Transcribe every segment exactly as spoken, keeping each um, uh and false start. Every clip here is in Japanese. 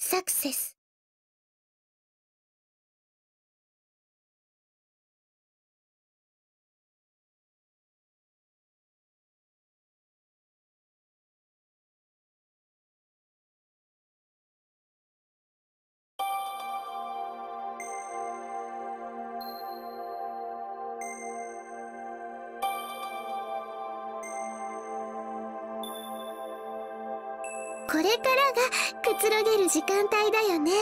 サクセス。これからがくつろげる時間帯だよね。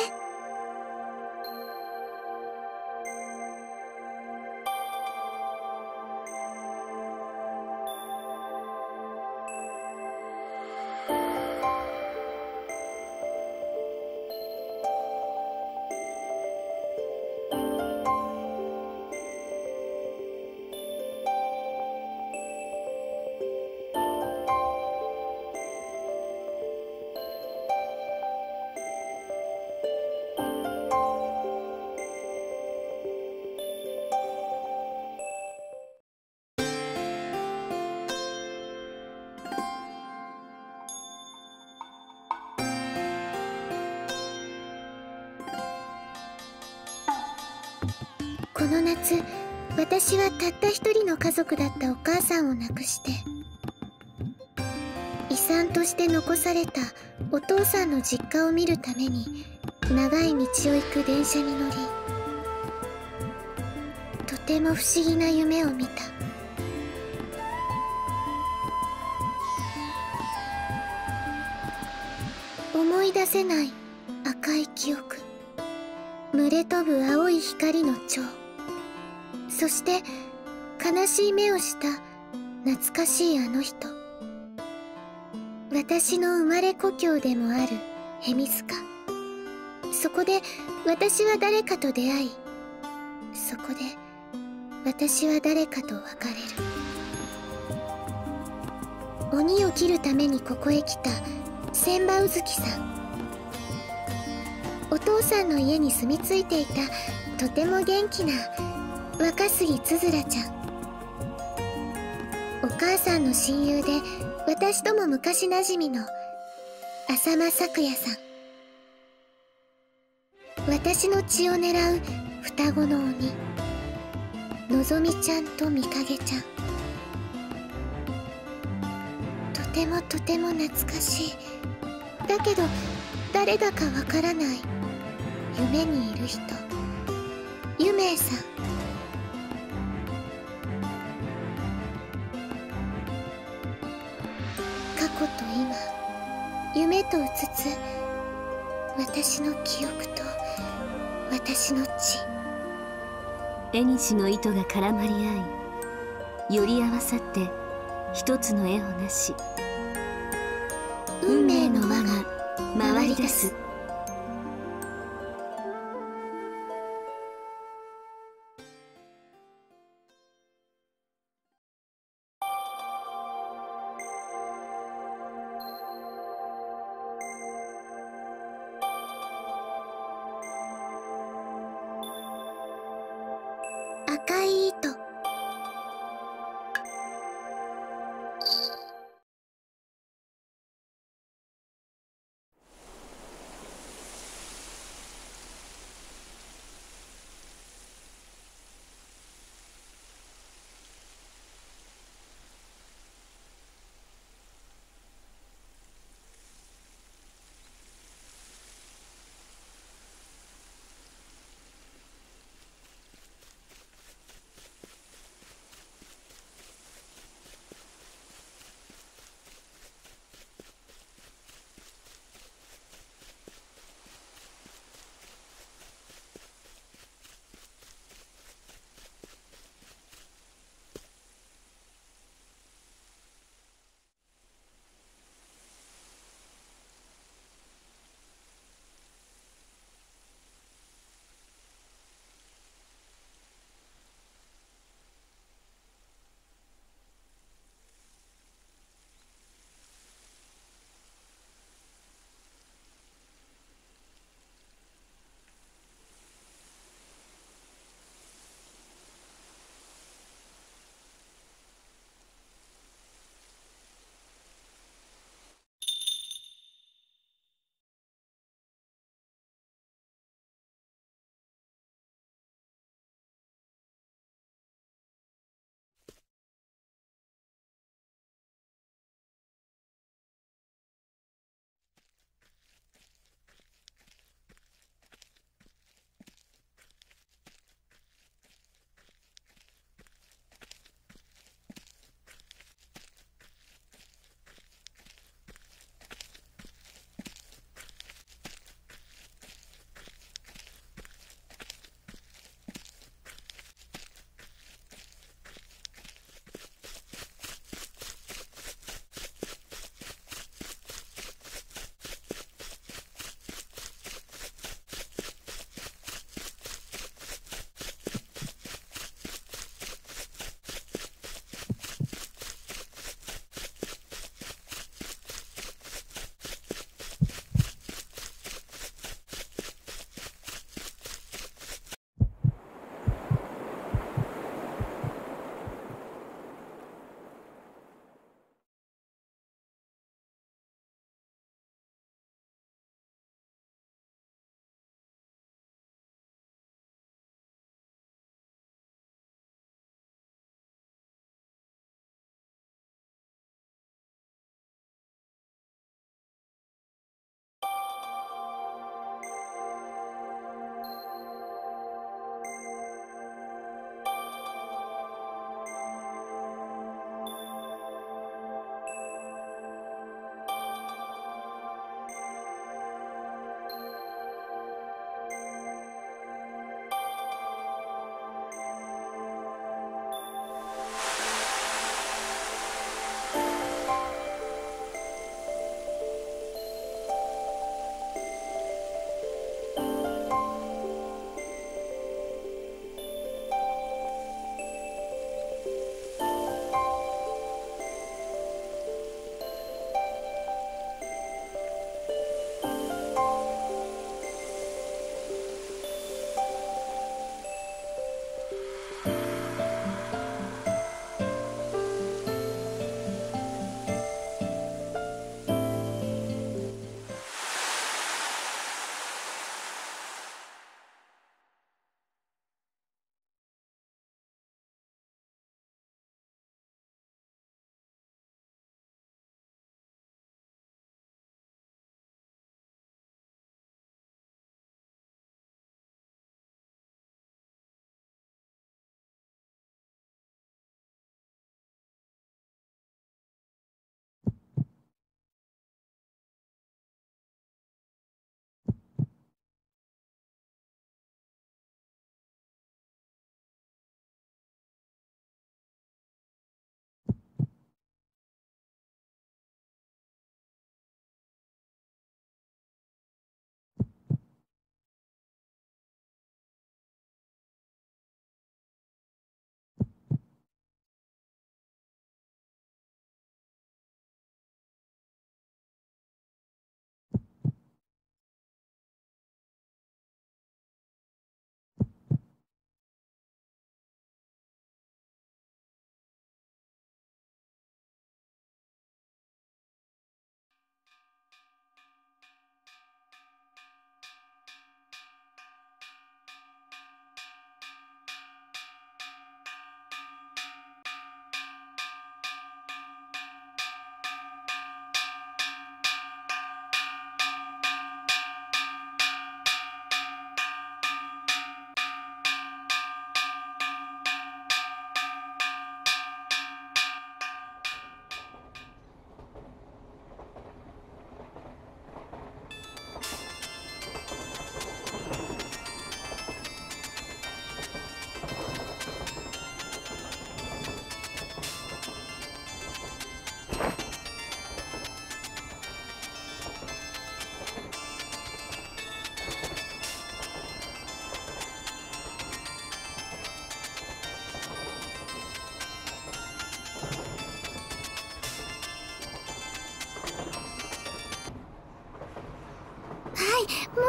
この夏、私はたった一人の家族だったお母さんを亡くして、遺産として残されたお父さんの実家を見るために長い道を行く電車に乗り、とても不思議な夢を見た。思い出せない赤い記憶、群れ飛ぶ青い光の蝶、そして悲しい目をした懐かしいあの人。私の生まれ故郷でもあるヘミスカ。そこで私は誰かと出会い、そこで私は誰かと別れる。鬼を切るためにここへ来た千羽うずきさん。お父さんの家に住み着いていたとても元気な若杉つづらちゃん。お母さんの親友で私とも昔なじみの浅間咲也さん。私の血を狙う双子の鬼、のぞみちゃんとみかげちゃん。とてもとても懐かしい。だけど誰だかわからない夢にいる人、ゆめいさん。過去と今、夢とうつつ、私の記憶と私の血。 縁の糸が絡まり合い、より合わさって一つの絵をなし、運命の輪が回り出す。 赤い糸。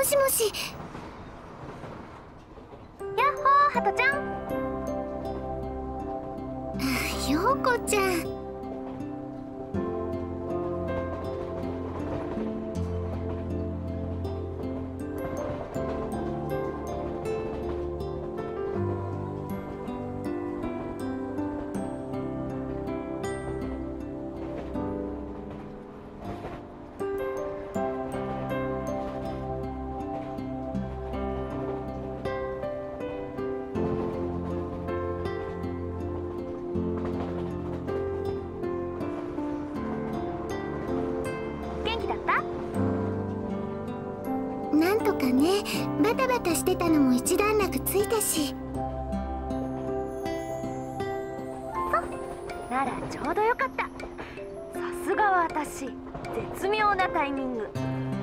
しもし。 やっほー、ハトちゃん。 あ、陽子ちゃん。なんとかね、バタバタしてたのも一段落ついたし。 そうならちょうどよかった。さすがは私、絶妙なタイミング。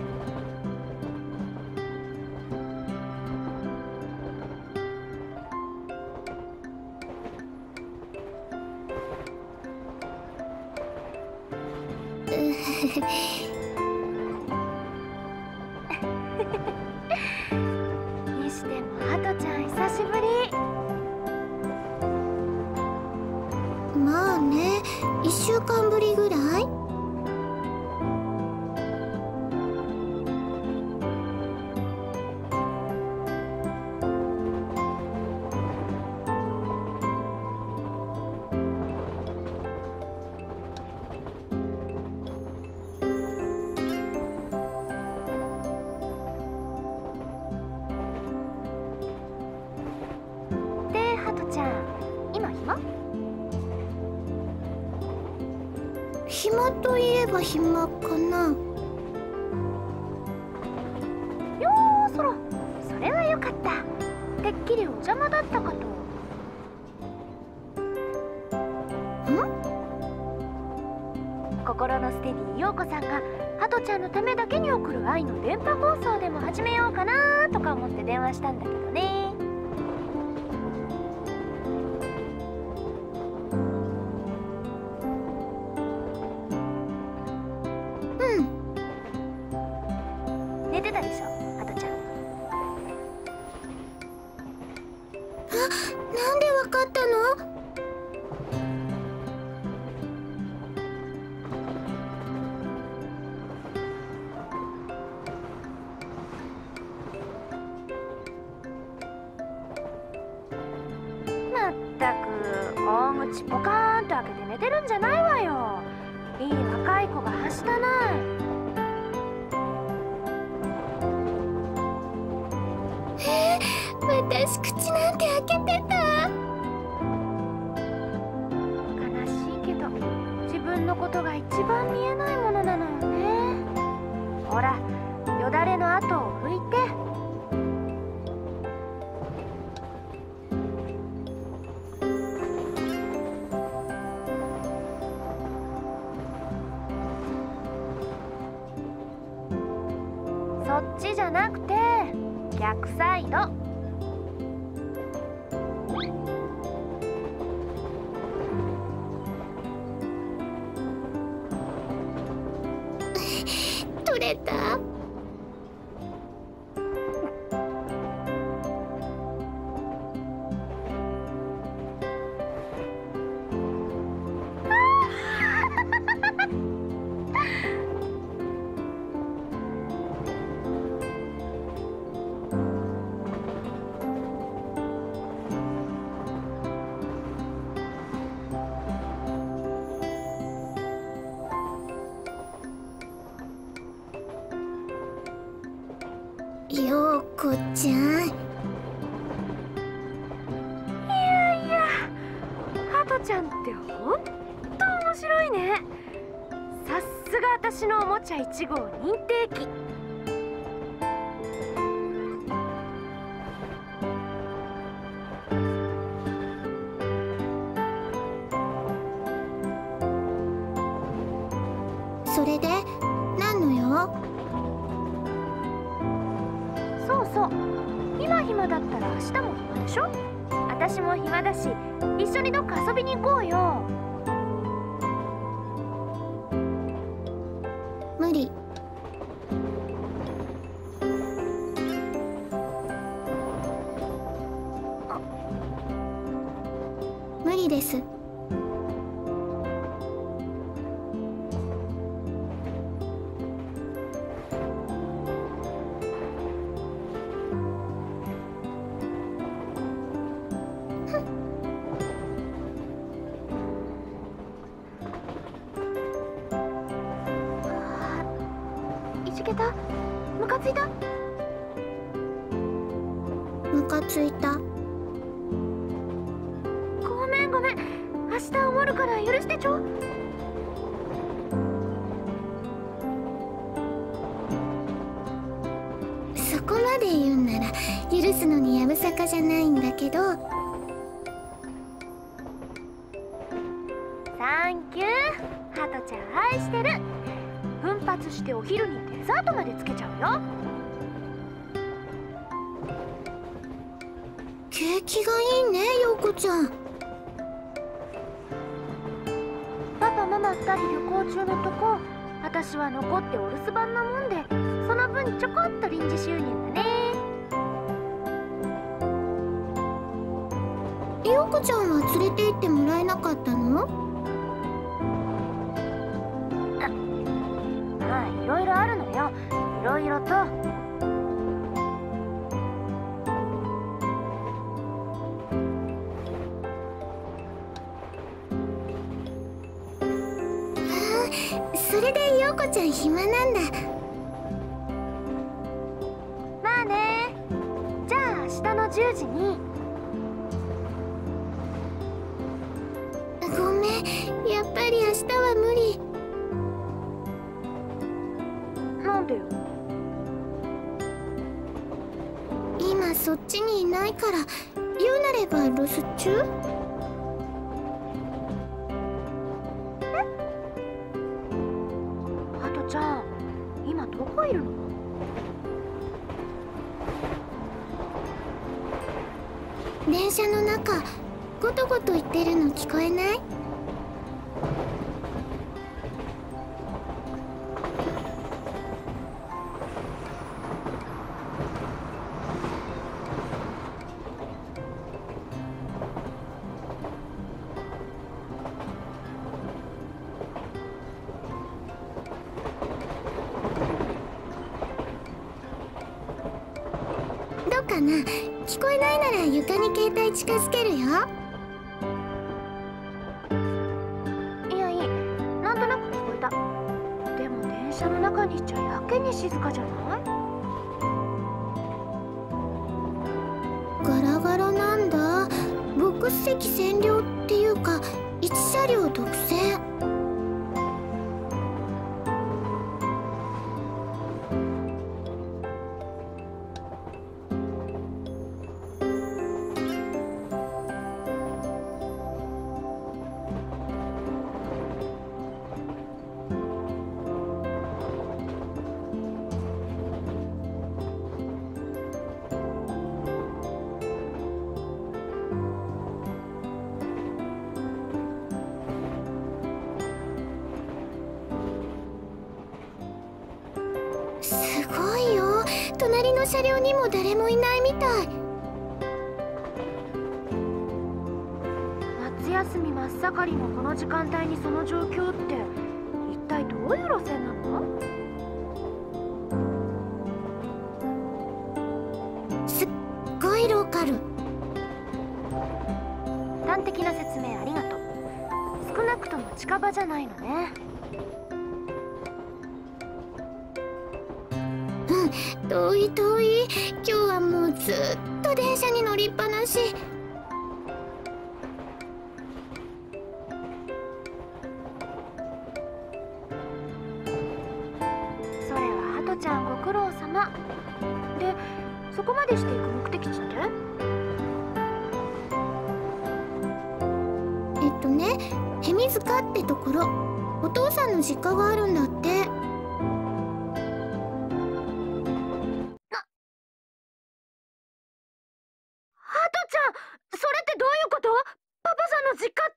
にしてもハトちゃん久しぶり。 まあね、いっしゅうかんぶりぐらい。暇といえば暇かな。 よーそろ、それはよかった。てっきりお邪魔だったかと。 ん？ 心のステディ陽子さんがハトちゃんのためだけに送る愛の電波放送でも始めようかなとか思って電話したんだけどね。寝てたでしょ、ハトちゃん。 あ、なんでわかったの？ まったく大口ポカーンと開けて寝てるんじゃないわよ。いい若い子がはしたない。 私口なんて開けてた。 悲しいけど自分のことが一番見えないものなのよね。ほら、よだれの跡を拭いて。そっちじゃなくて逆サイド。 取れた？陽子ちゃん。いやいや、ハトちゃんってほんと面白いね。さっすが私のおもちゃいち号認定機。 それで何のよ？ そうそう、今暇だったら明日も暇でしょ。私も暇だし、一緒にどっか遊びに行こうよ。 無理。 です。 いじけた？ムカついた？ ムカついた。 ごめんごめん、明日おもるから許してちょ。 そこまで言うんなら許すのにやぶさかじゃないんだけど。 サンキュー、ハトちゃん愛してる。奮発してお昼にデザートまでつけちゃうよ。 景気がいいね、陽子ちゃん。 パパママふたり旅行中のとこ、私は残ってお留守番なもんで、その分ちょこっと臨時収入だね。 陽子ちゃんは連れて行ってもらえなかったの？ まあいろいろあるのよ、いろいろと。 それで陽子ちゃん暇なんだ。 まあね。じゃあ明日のじゅうじに。 ごめん、やっぱり明日は無理。 なんでよ。 今そっちにいないから。言うなれば留守中？ ハトちゃん、今どこいるの？ 電車の中ゴトゴト言ってるの聞こえない？どうかな？聞こえないなら床に携帯近づけるよ。 いやいい、なんとなく聞こえた。でも電車の中にいちゃやけに静かじゃない？ ガラガラなんだ。ボックス席占領っていうかいち車両独占。すごいよ。隣の車両にも誰もいないみたい。 夏休み真っ盛りのこの時間帯にその状況って一体どういう路線なの？ すっごいローカル。 端的な説明ありがとう。少なくとも近場じゃないのね。 遠い遠い。今日はもうずっと電車に乗りっぱなし。 それはハトちゃんご苦労様で、そこまでして行く目的地って？ えっとね、へみ塚ってところ。お父さんの実家があるんだって。 ハトちゃん、それってどういうこと？パパさんの実家って。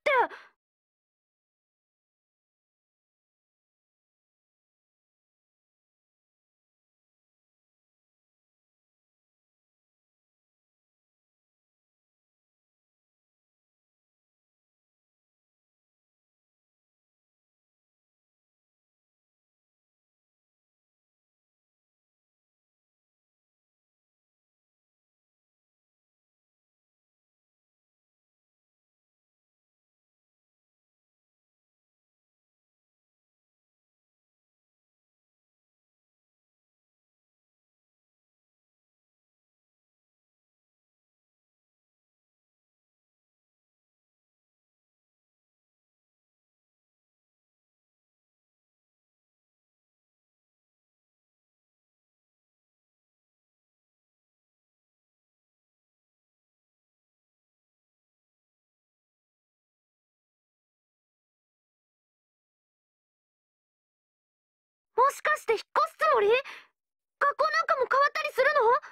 しかして引っ越すつもり？学校なんかも変わったりする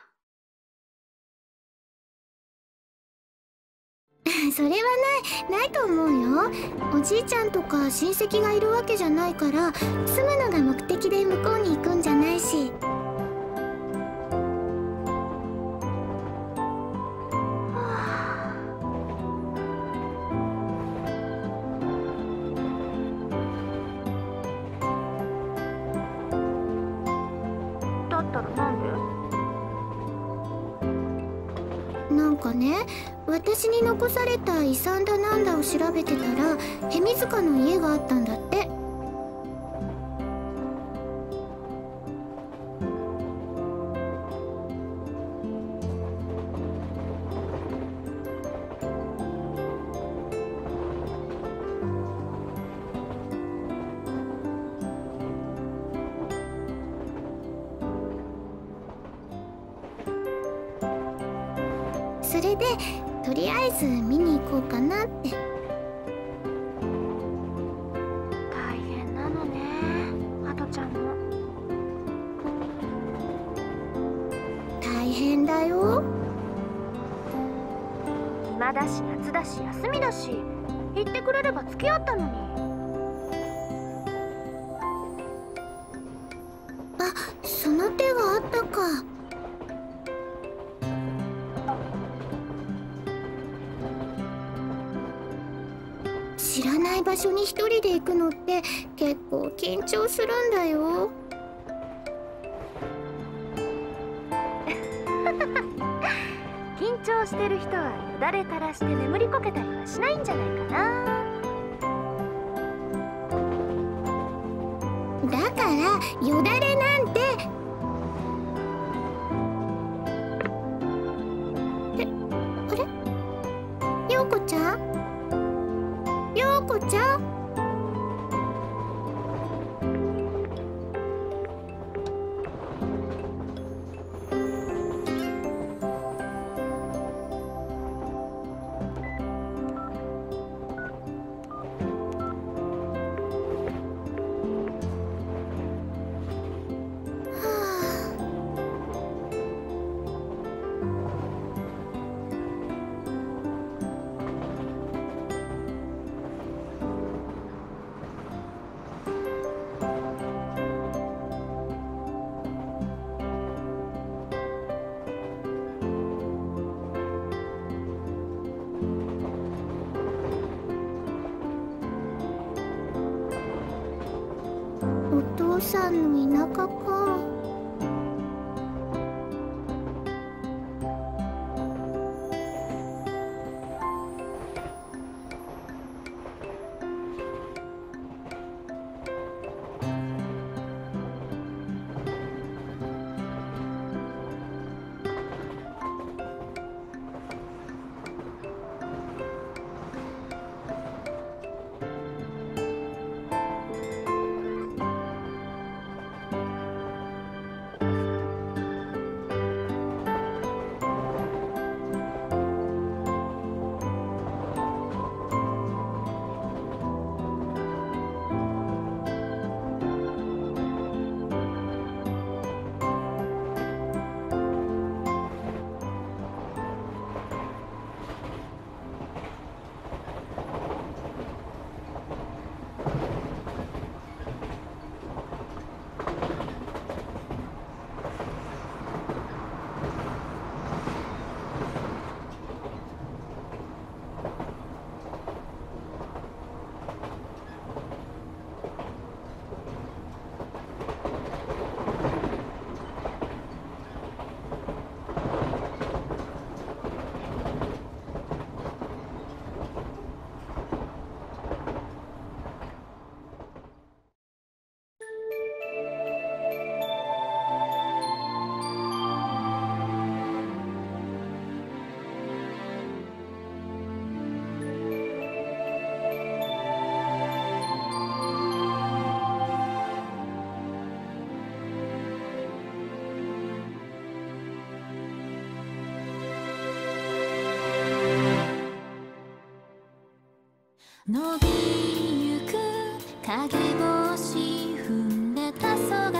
それはないないと思うよ。おじいちゃんとか親戚がいるわけじゃないから、住むのが目的で向こうに行くんじゃないし。 だったらなんで？ なんかね、私に残された遺産だなんだを調べてたら、ヘミ塚の家があったんだって。それでとりあえず見に行こうかなって。 大変なのね、ハトちゃんも。 大変だよ。 暇だし夏だし休みだし、言ってくれれば付き合ったのに。 あ、その手があったか。知らない場所に一人で行くのって結構緊張するんだよ。 緊張してる人はよだれ垂らして眠りこけたりはしないんじゃないかな。 だからよだれなんて。え、あれ？陽子ちゃん？陽子ちゃん？お父さんの田舎か。 伸びゆく影星踏んでた空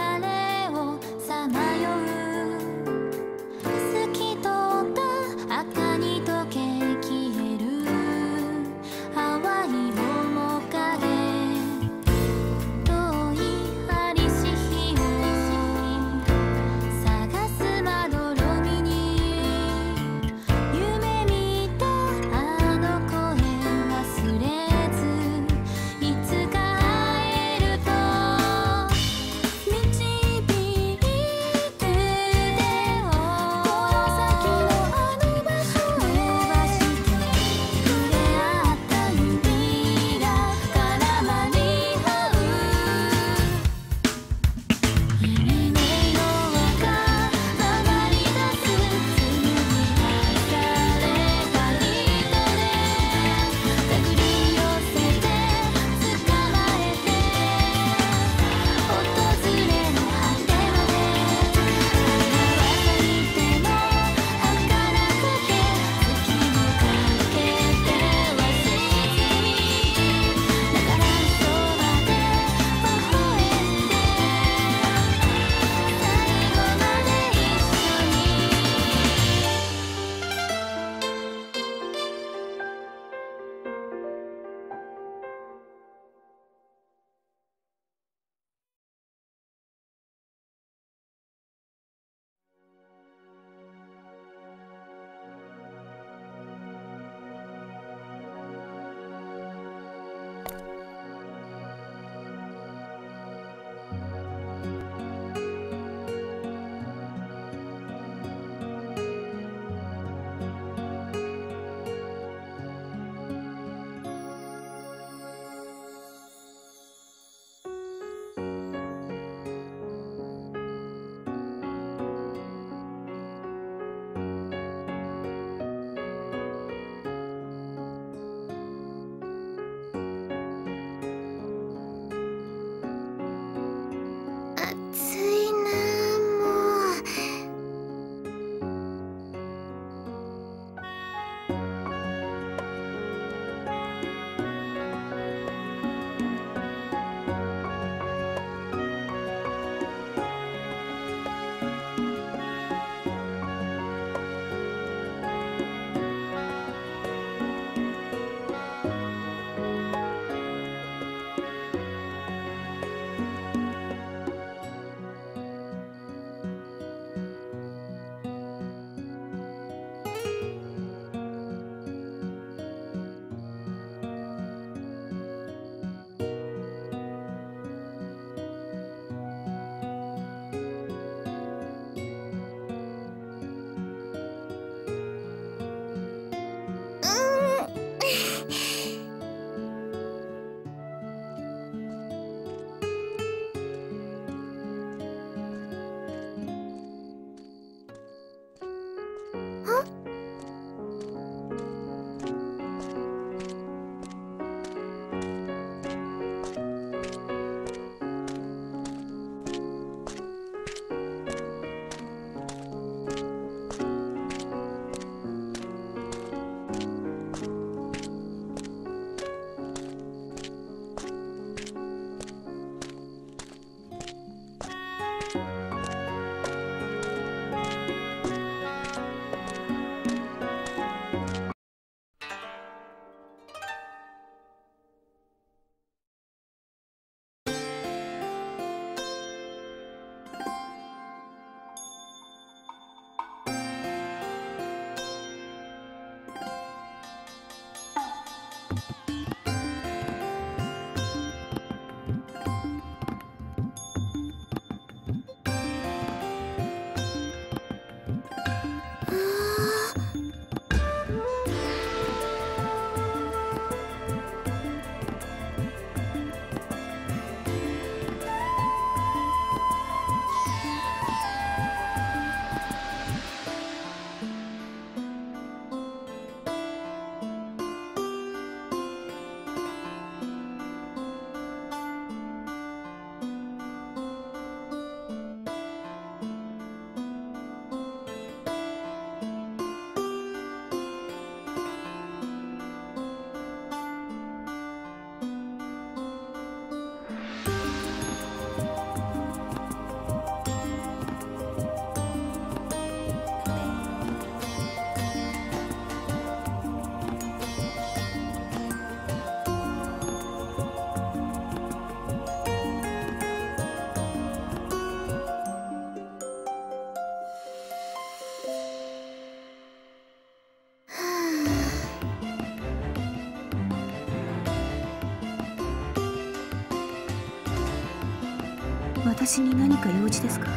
私に何か用事ですか？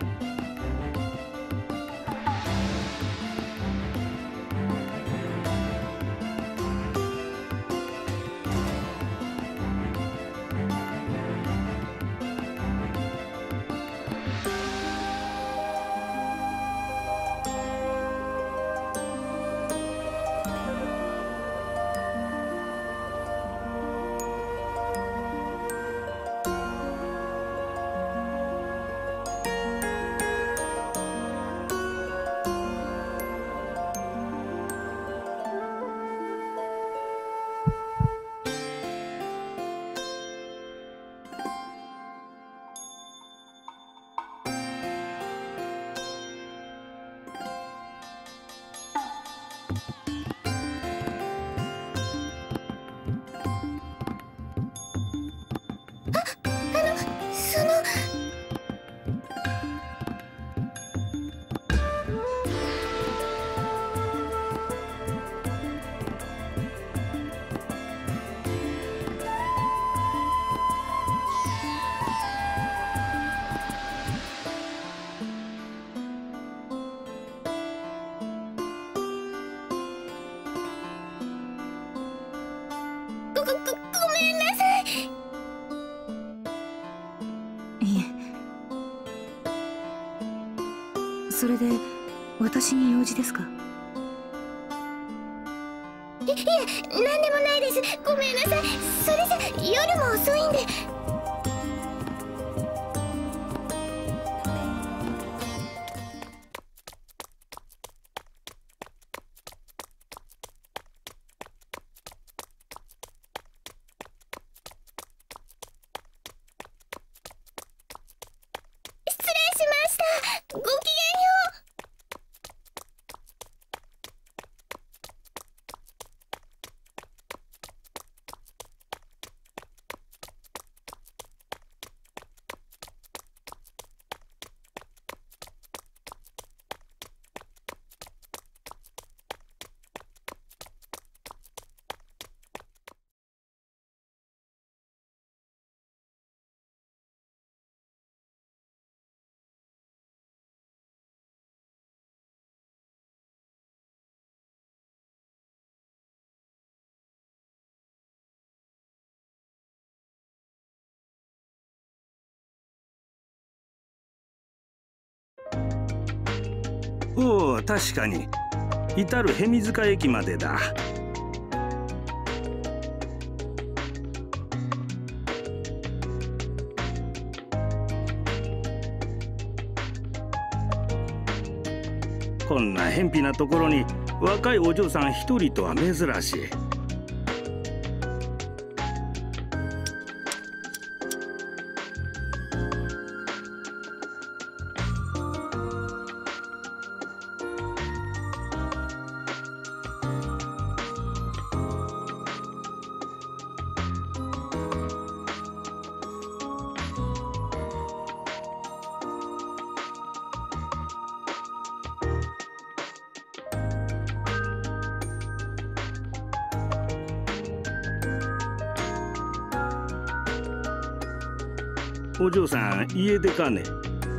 それで私に用事ですか？ いいえ、何でもないです。ごめんなさい。それじゃ夜も遅いんで。失礼しました。ごきげんよう。 おお、確かに至る蛇塚駅までだ。こんな偏僻なところに若いお嬢さん一人とは珍しい。お嬢さん、家出かね？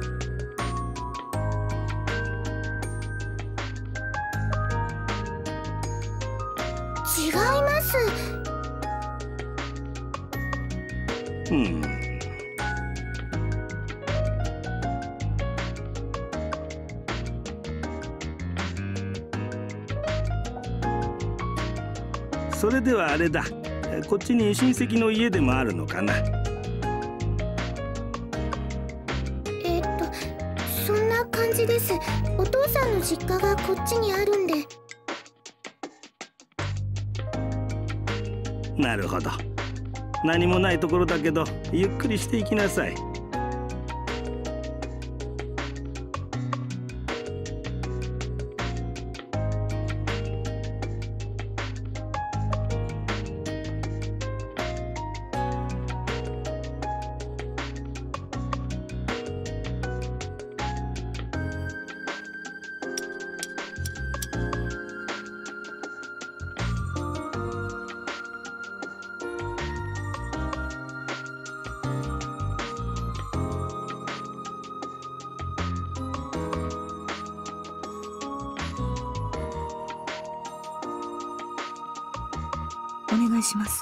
違います。 うん。それではあれだ。こっちに親戚の家でもあるのかな？ えっとそんな感じです。お父さんの実家がこっちにあるんで。 なるほど。何もないところだけどゆっくりしていきなさい。 願いします。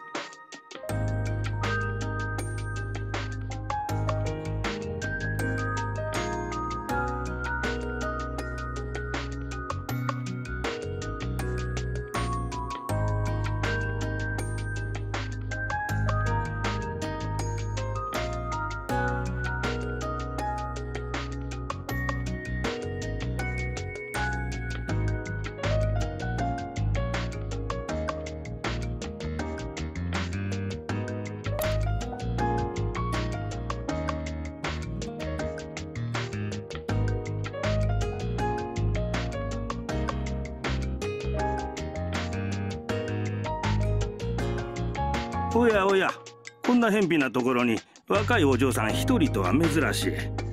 おやおや、こんな偏僻なところに若いお嬢さん一人とは珍しい。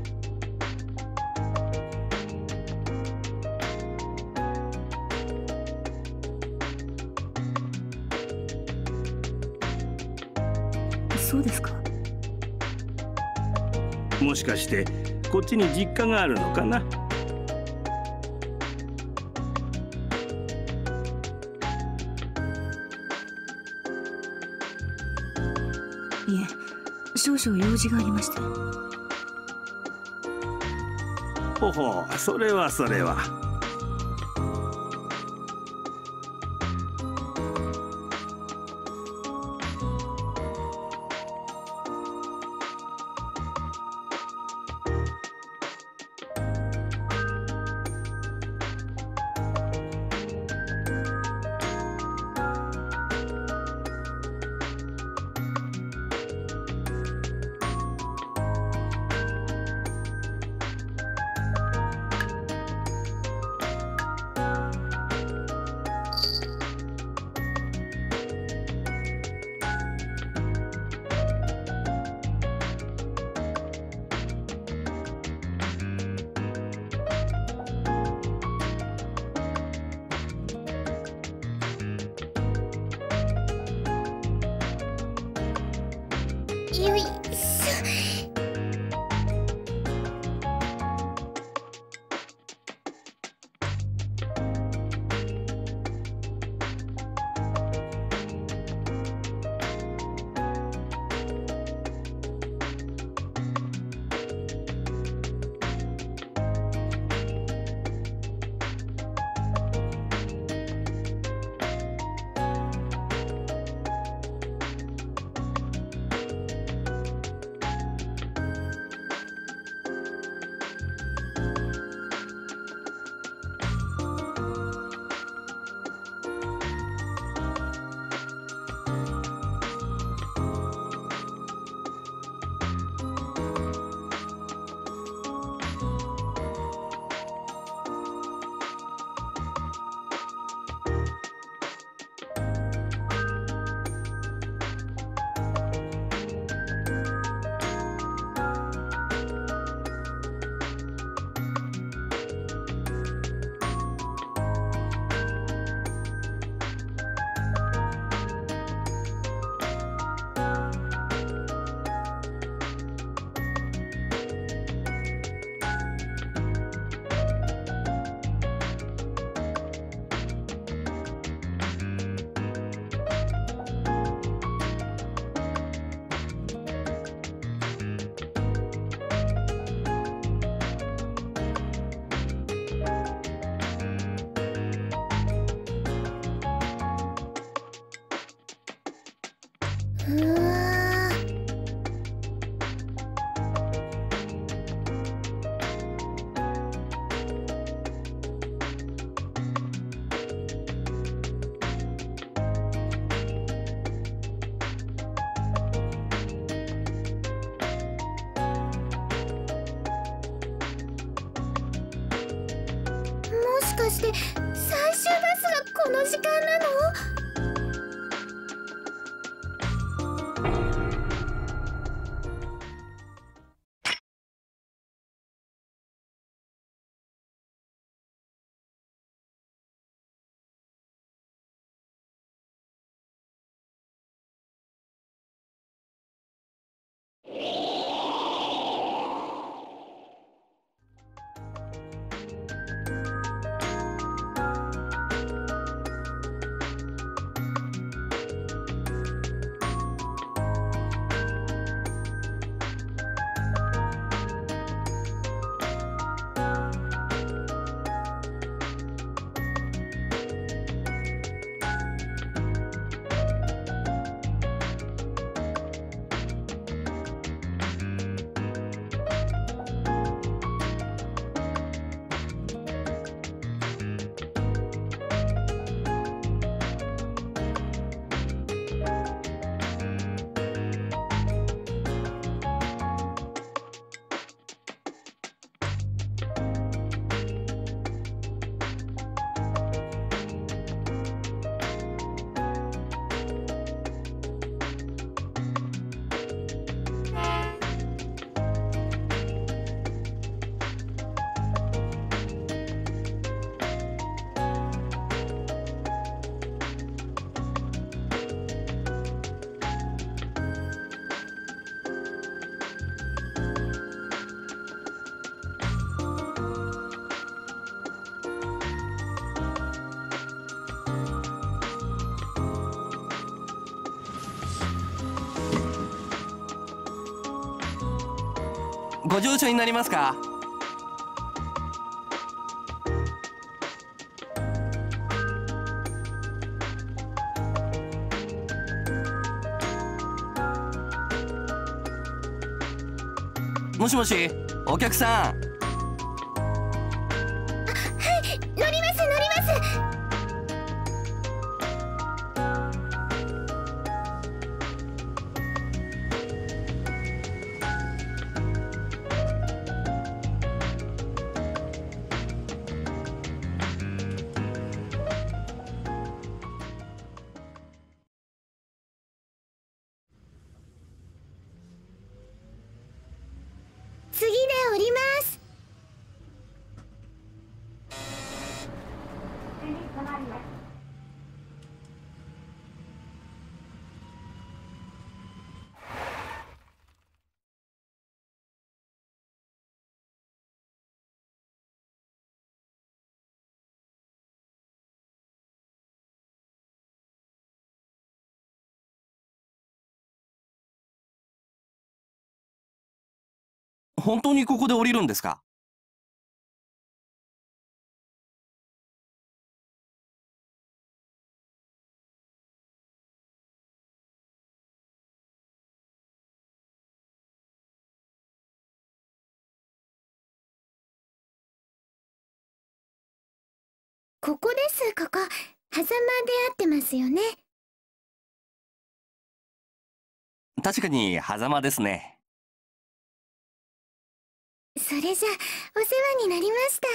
そうですか。 もしかしてこっちに実家があるのかな。 いえ、少々用事がありまして。 ほほう、それはそれは。 よいしょ。うわもしかして最終バスがこの時間なの？ ご乗車になりますか？もしもし、お客さん。 乗ります乗ります。次で降ります。 本当にここで降りるんですか？ ここです、ここ。狭間で合ってますよね。 確かに狭間ですね。 それじゃ、お世話になりました。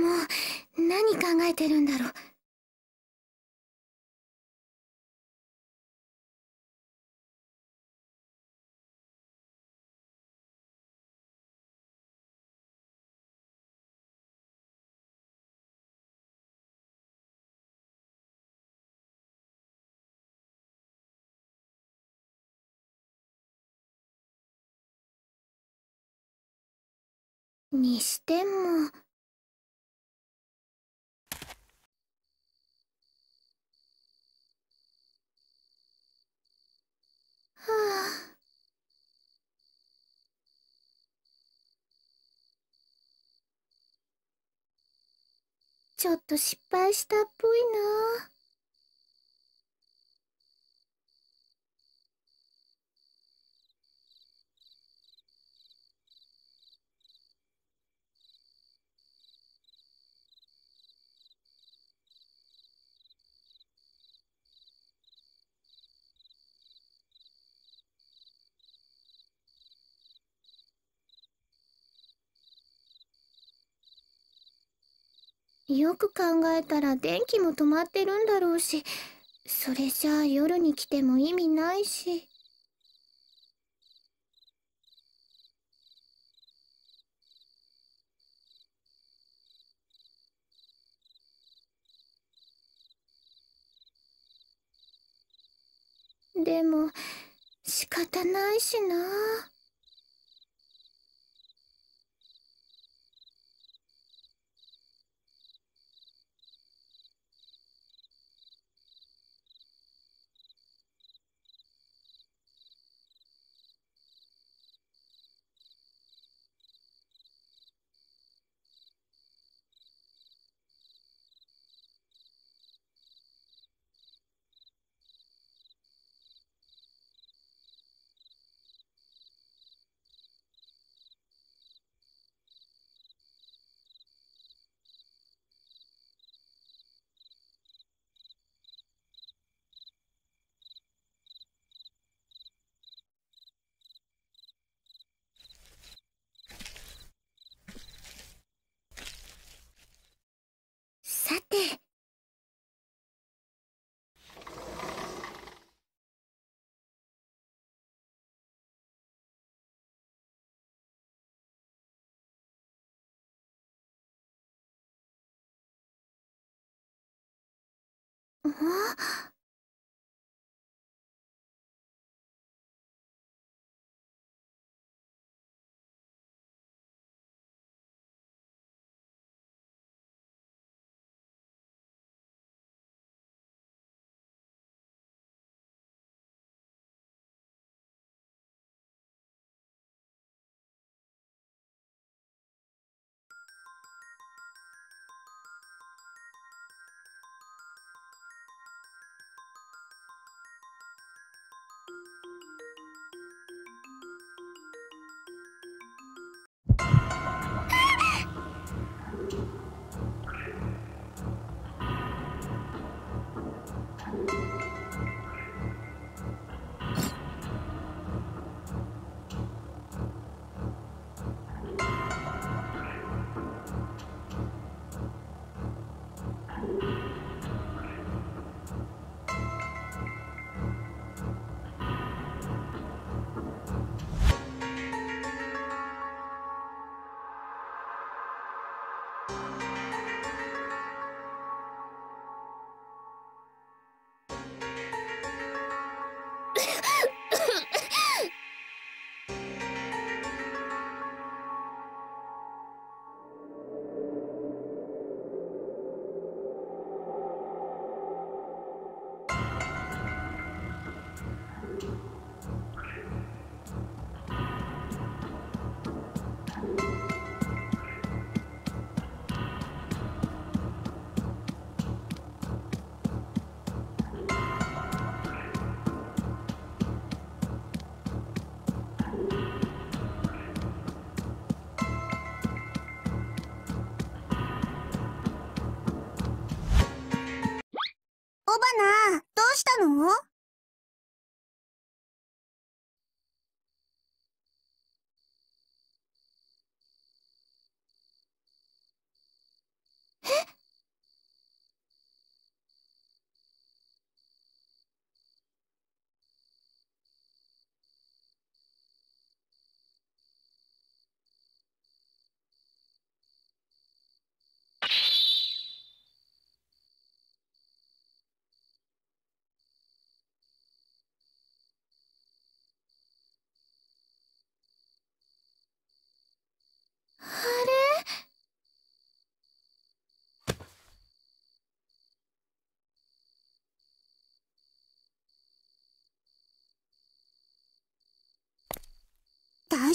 う何考えてるんだろう。にしても。はあ。ちょっと失敗したっぽいな。よく考えたら電気も止まってるんだろうし、それじゃあ夜に来ても意味ないし。でも仕方ないしな。さて。あ。 オバナ、どうしたの？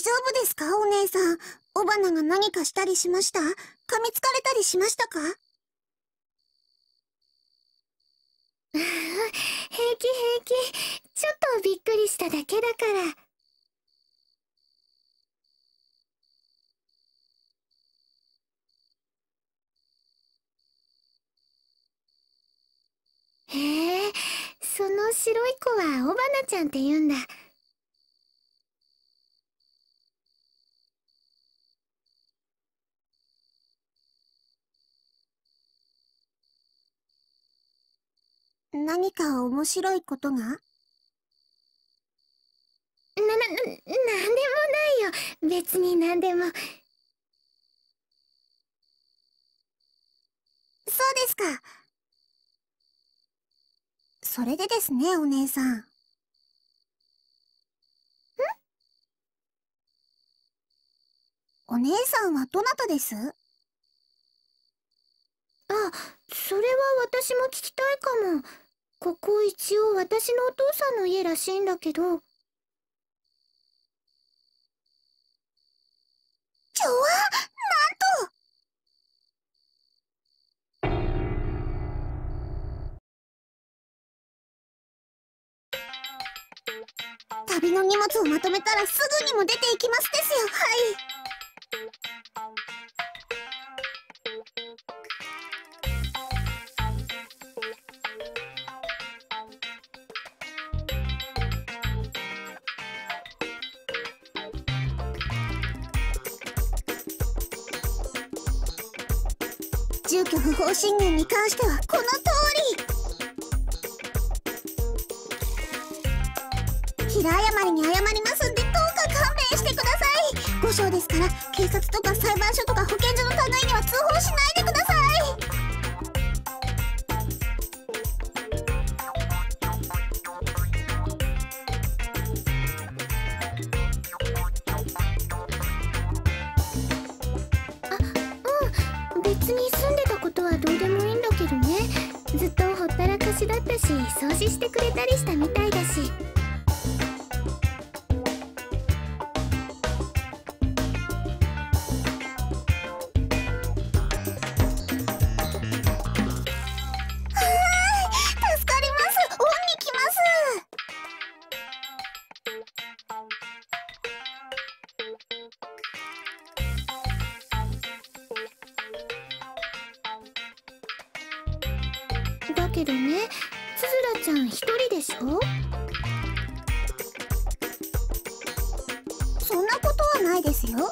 丈夫ですかお姉さん。オバナが何かしたりしました？噛みつかれたりしましたか？ 平気平気。ちょっとびっくりしただけだから。へえ、その白い子はオバナちゃんって言うんだ。 何か面白いことが？な、な、 な、なんでもないよ。別になんでも。そうですか。それでですね、お姉さん。ん？お姉さんはどなたです？ あ、それは私も聞きたいかも。ここ一応私のお父さんの家らしいんだけど。ちょわ、なんと！旅の荷物をまとめたらすぐにも出ていきますですよ。はい。住居不法侵入に関してはこの通り。平謝りに謝りますんで、どうか勘弁してください。ご賞ですから警察とか裁判所とか保健所の類には通報しないでください。別に住んでたことはどうでもいいんだけどね。ずっとほったらかしだったし、掃除してくれたりしたみたいだし。だけどね、つづらちゃん一人でしょ？そんなことはないですよ。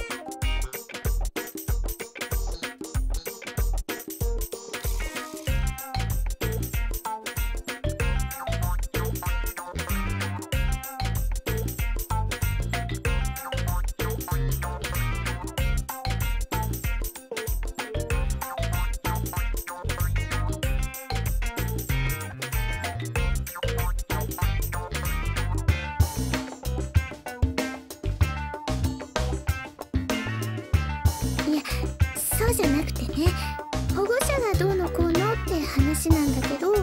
そうじゃなくてね、保護者がどうのこうのって話なんだけど。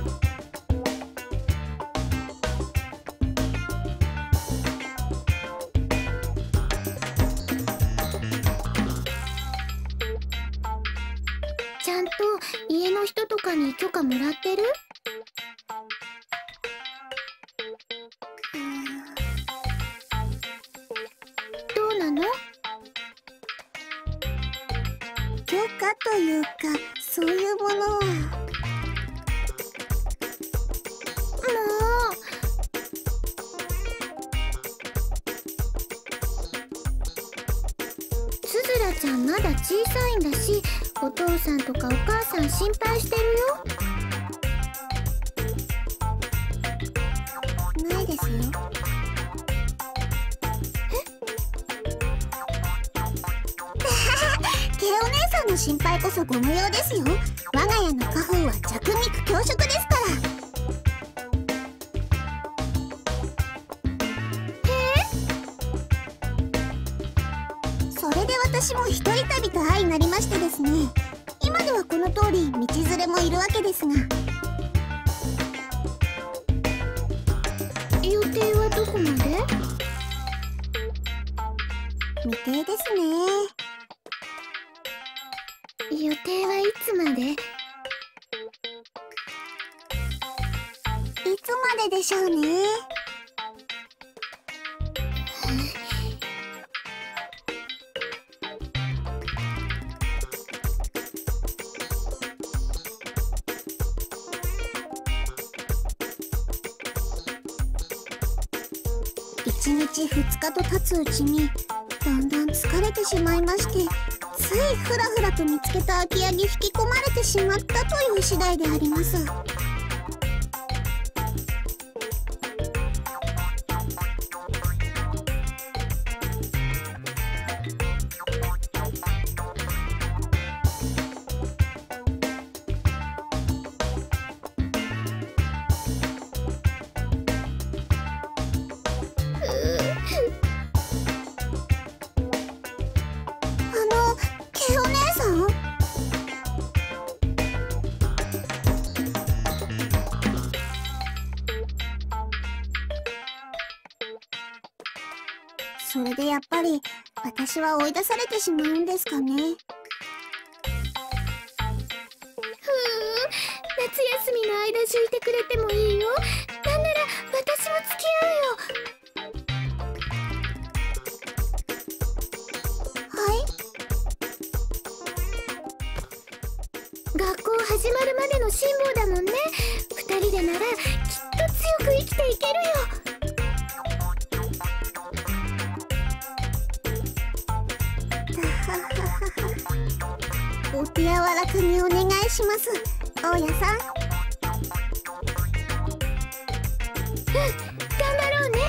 ちゃんと家の人とかに許可もらってる？どうなの？許可というか、そういうものは。もう、つづらちゃんまだ小さいんだし、お父さんとかお母さん心配してるよ。ないですよ。ケイお姉さんの心配こそご無用ですよ。我が家の家風は弱肉強食ですから。へえ。それで私も一人旅と相なりましてですね。今ではこの通り道連れもいるわけですが。予定はどこまで？ 未定ですね。 予定はいつまで？ いつまででしょうね。いちにちふつかと経つうちにだんだん疲れてしまいまして、ついふらふらと見つけた空き家に引き込まれてしまったという次第であります。それでやっぱり私は追い出されてしまうんですかね。ふーん、 夏休みの間中いてくれてもいいよ。なんなら私も付き合うよ。 はい。 学校始まるまでの辛抱だもんね。二人でならきっと強く生きていけるよ。 お手柔らかにお願いします、大家さん。 うん、頑張ろうね。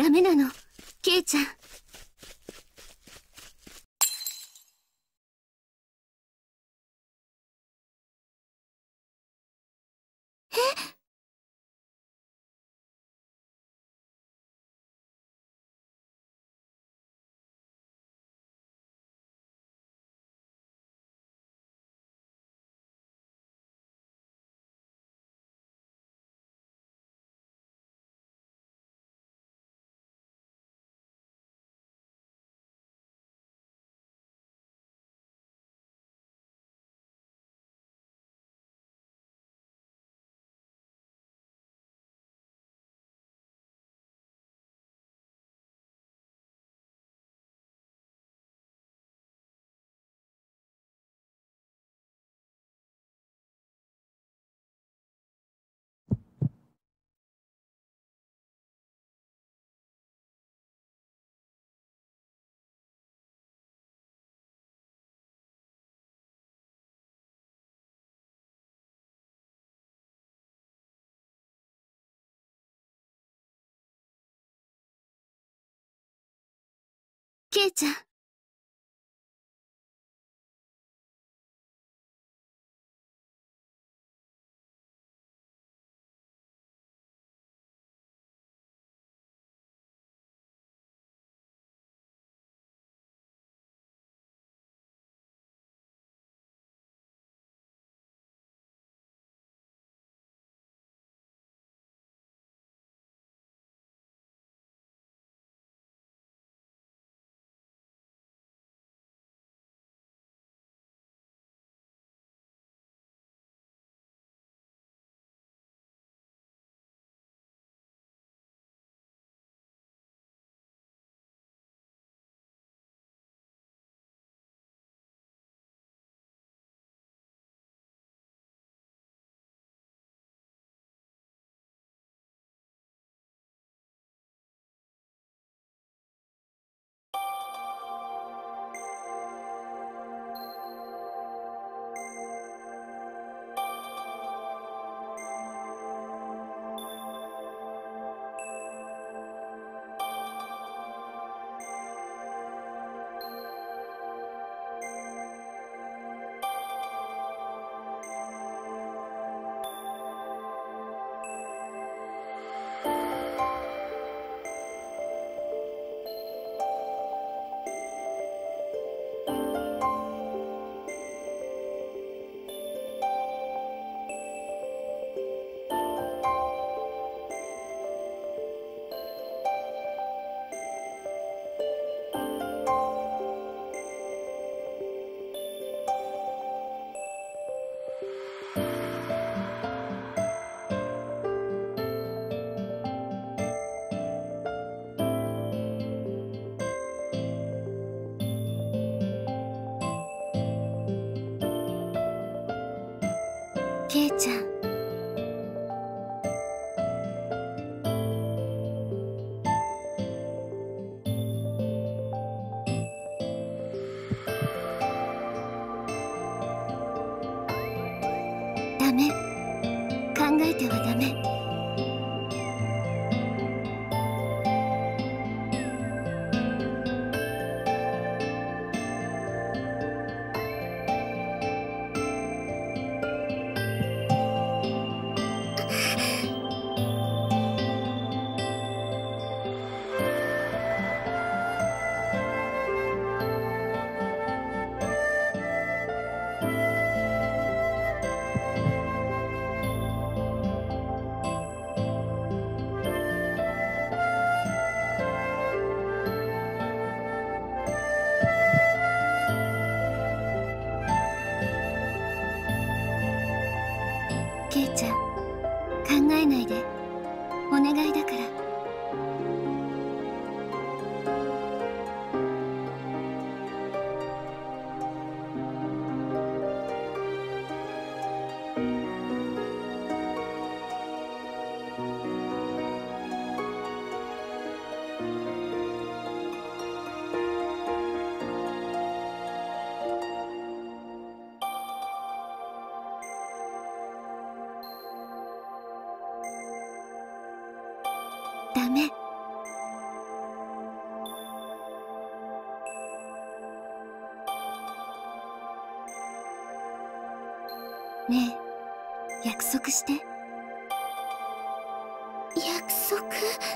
ダメなの、ケイちゃん。ケイちゃん。ケイちゃん。ダメ。考えてはダメ。ケイちゃん、考えないで。お願いだから。ダメ。 約束して。 約束？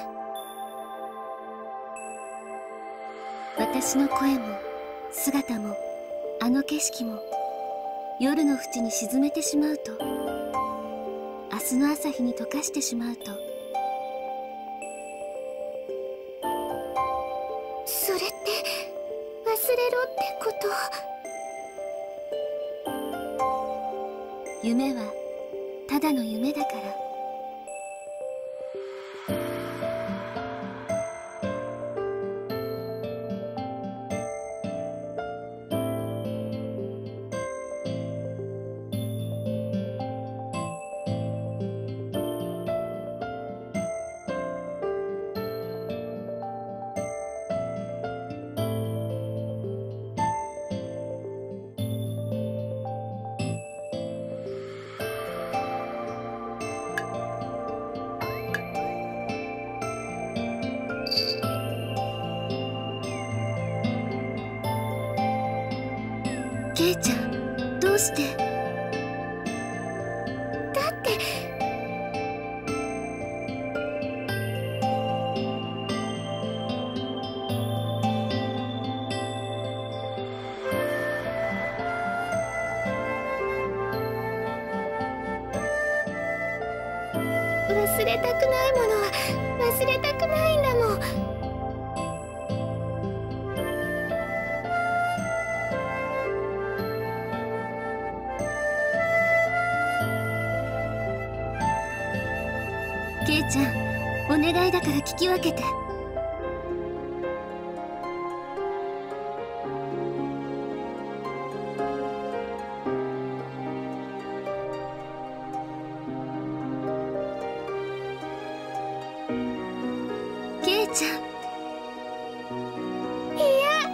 私の声も姿もあの景色も夜の淵に沈めてしまうと、明日の朝日に溶かしてしまうと、 それって忘れろってこと？ 夢はただの夢だから。ケイちゃん、どうして？ だって忘れたくないものは忘れたくないんだもん。 ケイちゃん、お願いだから聞き分けて。ケイちゃん。 いや。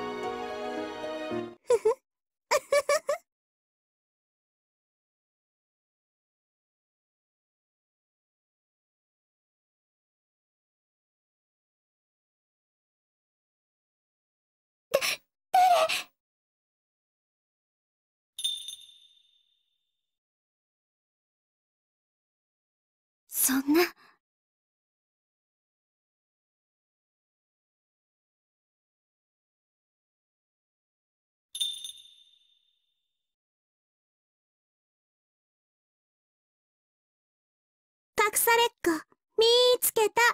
そんな。 隠されっ子見つけた。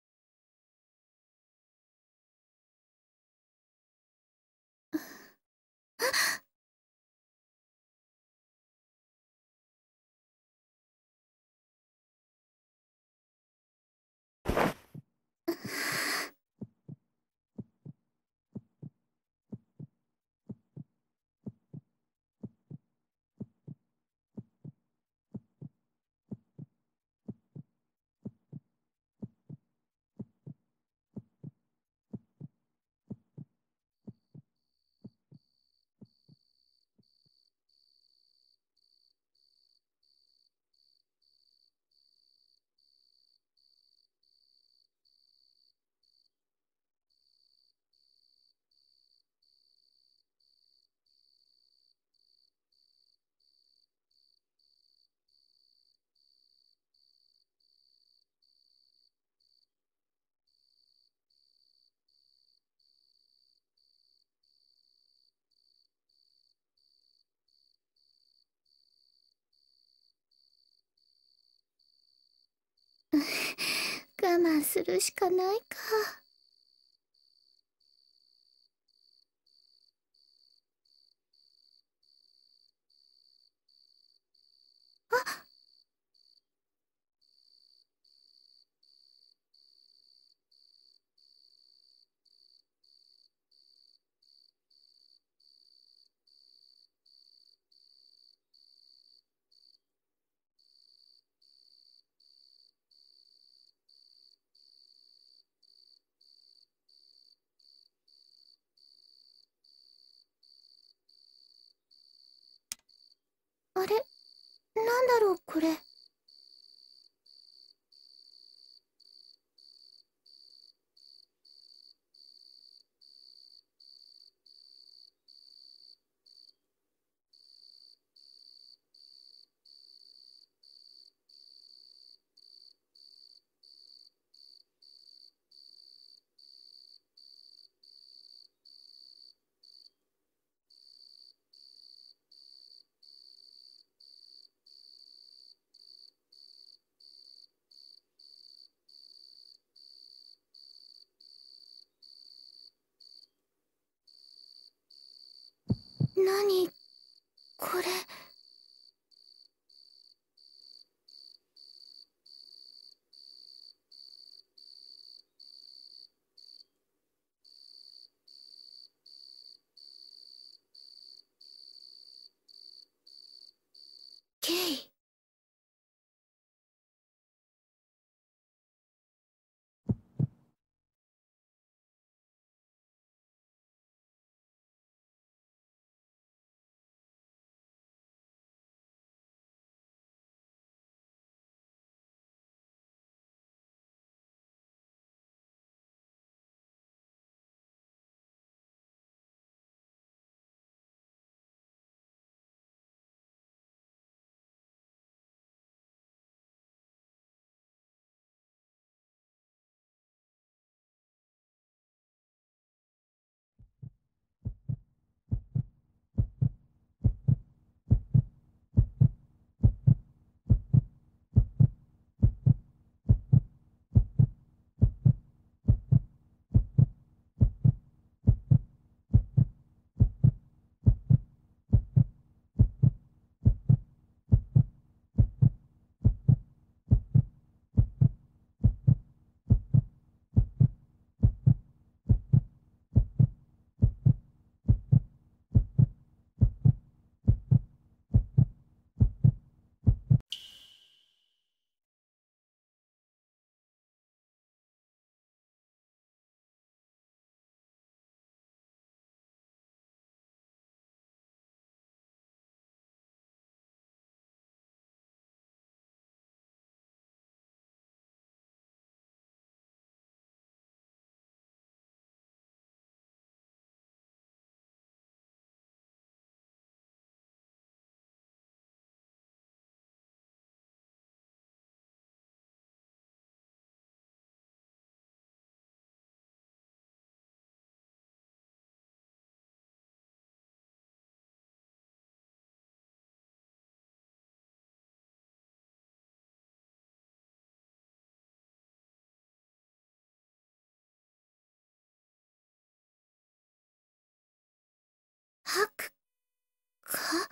我慢するしかないか。あ。あれ、なんだろうこれ。 何これ。ケイ。吐くか。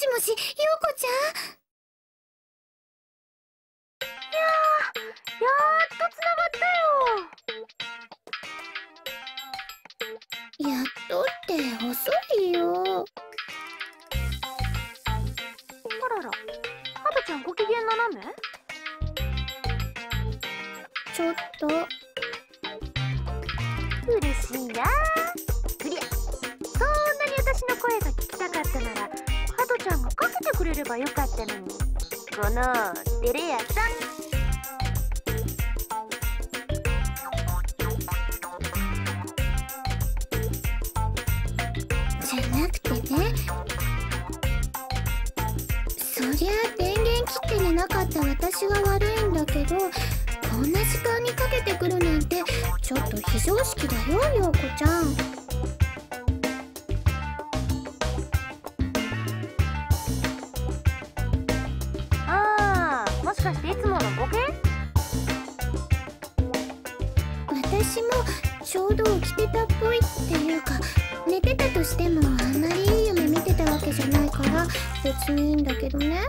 しもし、陽子ちゃん。 いやー、やっとつながったよ。 やっとって遅いよ。 あらら、ハトちゃんご機嫌斜め？ ちょっと嬉しいな。うりゃ、そんなに私の声が聞きたかったならハトちゃんがかけてくれればよかったのに。このテレ屋さん。 じゃなくてね、そりゃ電源切って寝なかった私が悪いんだけど、こんな時間にかけてくるなんてちょっと非常識だよ、陽子ちゃん。 ああ、もしかしていつものボケ？ 私もちょうど起きてたっぽいっていうか、寝てたとしてもあんまりいい夢見てたわけじゃないから別にいいんだけどね。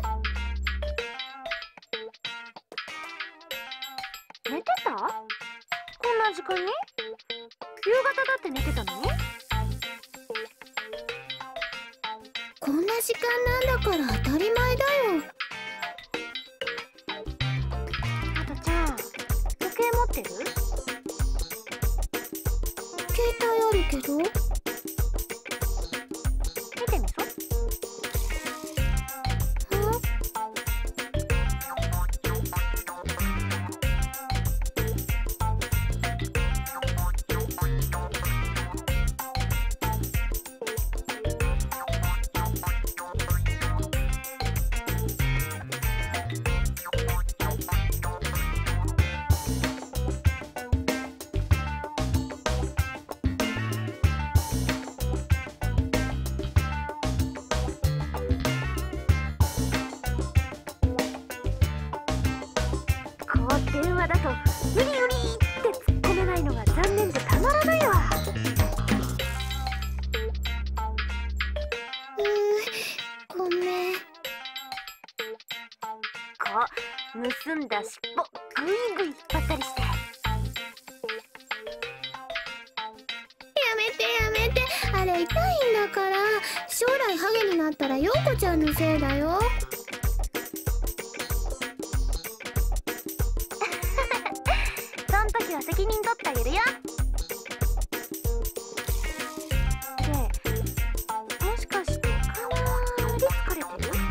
寝てた？こんな時間に？夕方だって寝てたのに？ こんな時間なんだから当たり前だよ。 ハトちゃん、時計持ってる？ 携帯あるけど。 見てみそ。 は？ こう電話だと無理無理って突っ込めないのが残念でたまらないわ。 うーん、ごめん。 こう結んだ尻尾ぐいぐい引っ張ったりして。 やめてやめて、あれ痛いんだから。将来ハゲになったら陽子ちゃんのせいだよ。 そん時は責任取ってあげるよ。で、もしかしてかなり疲れてる？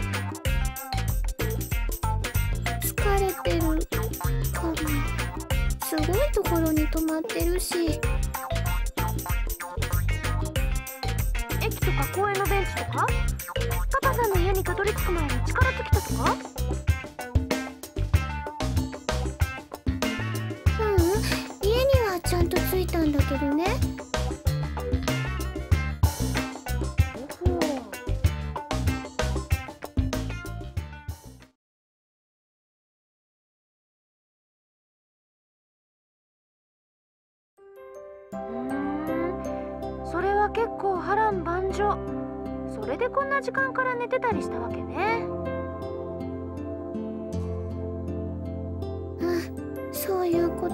疲れてるかも。すごいところに止まってるし。 駅とか公園のベンチとか？パパさんの家にたどり着く前に力尽きたとか？ ううん、家にはちゃんと着いたんだけどね。 おほう。うーん、それは結構波乱万丈。それでこんな時間から寝てたりしたわけね。 うん、そういうこと。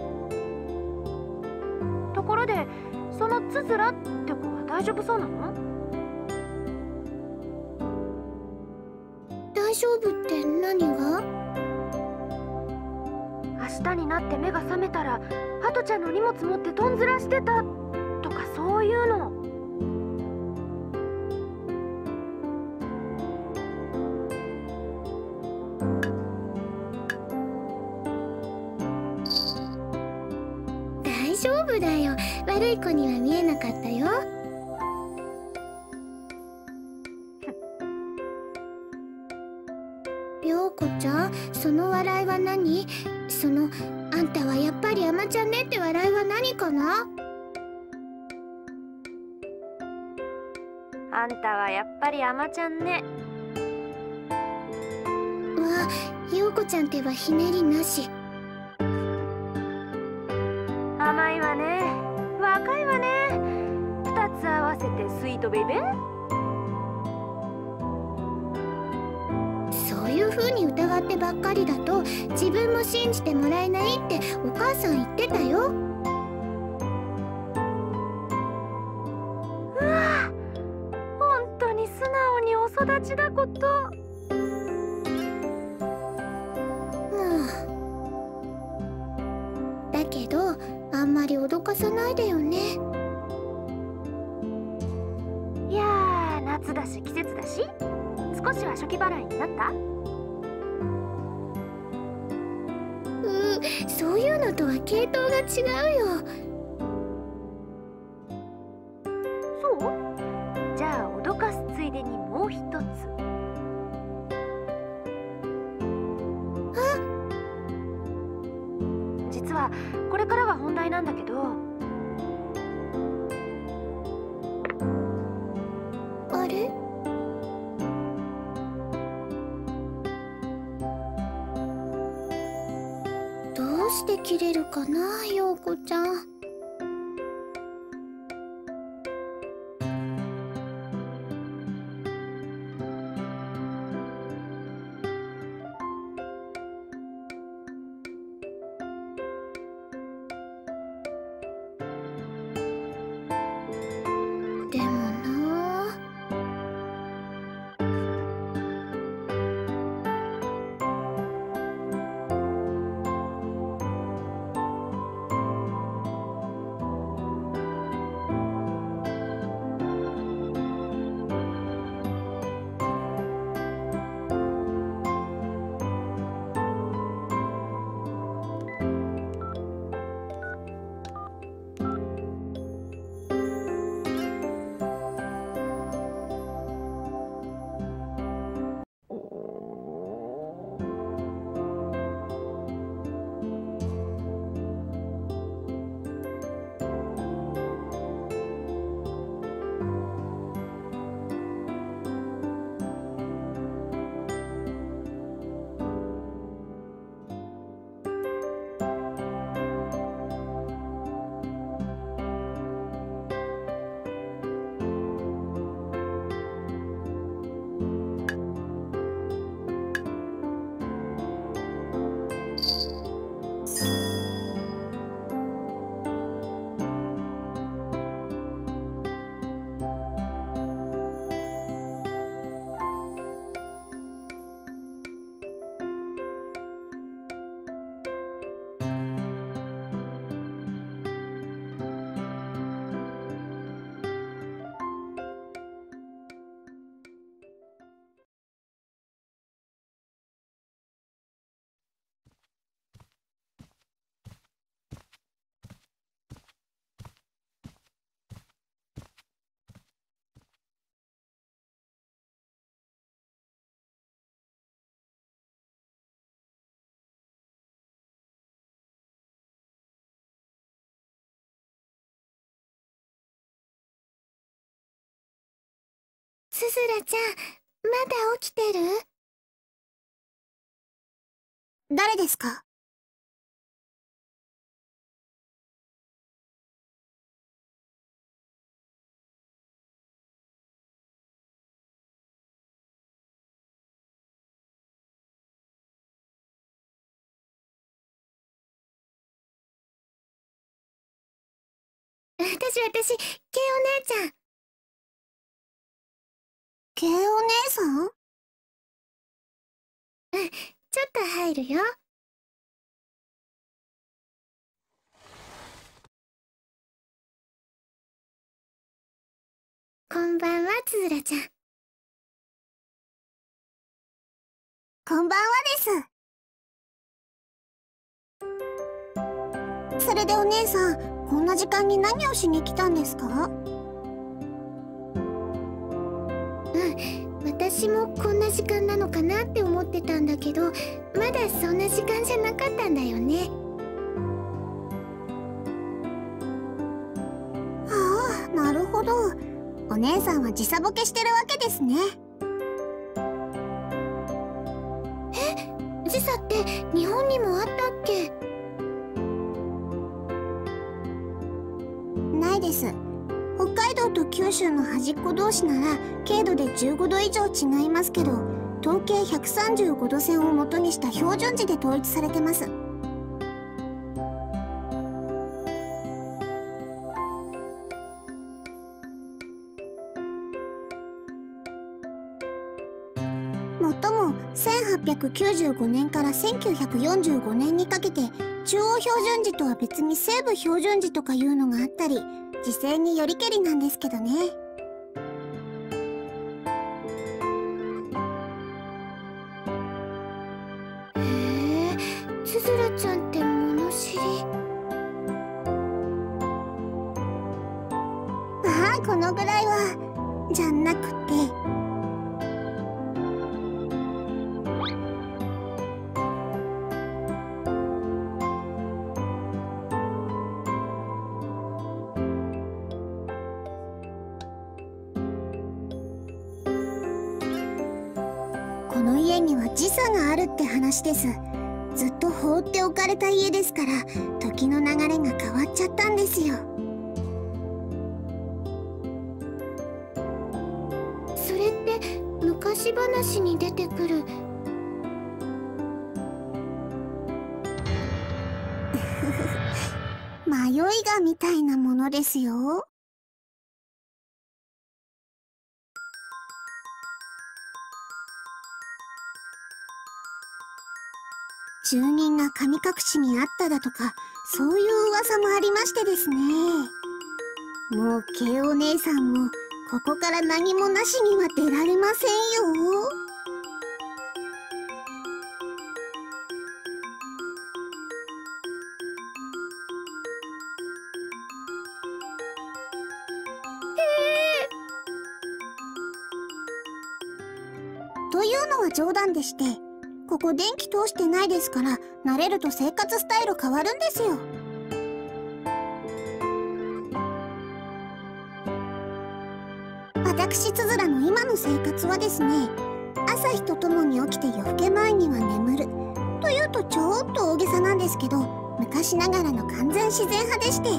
ところで、そのつづらって子は大丈夫そうなの？ 大丈夫って何が？ 明日になって目が覚めたらハトちゃんの荷物持ってとんずらしてたとか、そういうの。 大丈夫だよ。悪い子には見えなかったよ。陽子ちゃん、その笑いは何？その、あんたはやっぱり甘ちゃんねって笑いは何かな？ あんたはやっぱり甘ちゃんね。 わあ、陽子ちゃんってばひねりなし。 甘いわね、若いわね。二つ合わせてスイートベイベー。 勝手ばっかりだと自分も信じてもらえないってお母さん言ってたよ。 うわ、本当に素直にお育ちだこと。 だけどあんまり脅かさないでよね。 いやー、夏だし季節だし、少しは初期払いになった？ うー、そういうのとは系統が違うよ。 そう？じゃあ脅かすついでにもう一つ。 あ、 実はこれからが本題なんだけど。 あれ？どうして切れるかな、陽子ちゃん。でもなあ。すずらちゃん、まだ起きてる？ 誰ですか？ 私、私、ケイお姉ちゃん。 ケイお姉さん？ うん、ちょっと入るよ。こんばんは、つづらちゃん。 こんばんはです。それでお姉さん、こんな時間に何をしに来たんですか？ うん、私もこんな時間なのかなって思ってたんだけど、まだそんな時間じゃなかったんだよね。 はあ、なるほど。お姉さんは時差ボケしてるわけですね。 え、時差って日本にもあったっけ？ ないです。北海道と九州の端っこ同士なら経度でじゅうごど以上違いますけど、 統計ひゃくさんじゅうごど線を元にした標準時で統一されてます。もっともせんはっぴゃくきゅうじゅうごねんからせんきゅうひゃくよんじゅうごねんにかけて中央標準時とは別に西部標準時とかいうのがあったり、時勢によりけりなんですけどね。 へえ、つづらちゃんって物知り。 ああ、このぐらいはじゃなくて。この家には時差があるって話です。ずっと放っておかれた家ですから、時の流れが変わっちゃったんですよ。 それって昔話に出てくる。 迷いがみたいなものですよ。住人が神隠しにあっただとか、そういう噂もありましてですね。もうケイお姉さんもここから何もなしには出られませんよ。というのは冗談でして、ここ電気通してないですから、慣れると生活スタイル変わるんですよ。私つづらの今の生活はですね、朝日とともに起きて夜更け前には眠るというとちょっと大げさなんですけど、昔ながらの完全自然派でして、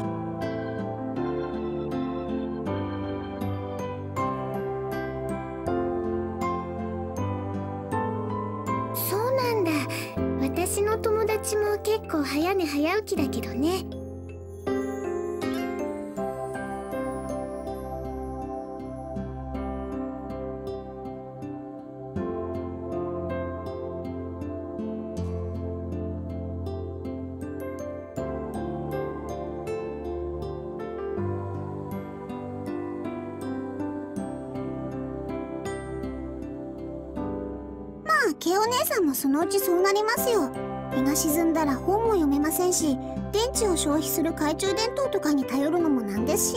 そうなんだ。私の友達も結構早寝早起きだけどね。 ケイお姉さんもそのうちそうなりますよ。日が沈んだら本も読めませんし、電池を消費する懐中電灯とかに頼るのもなんですし。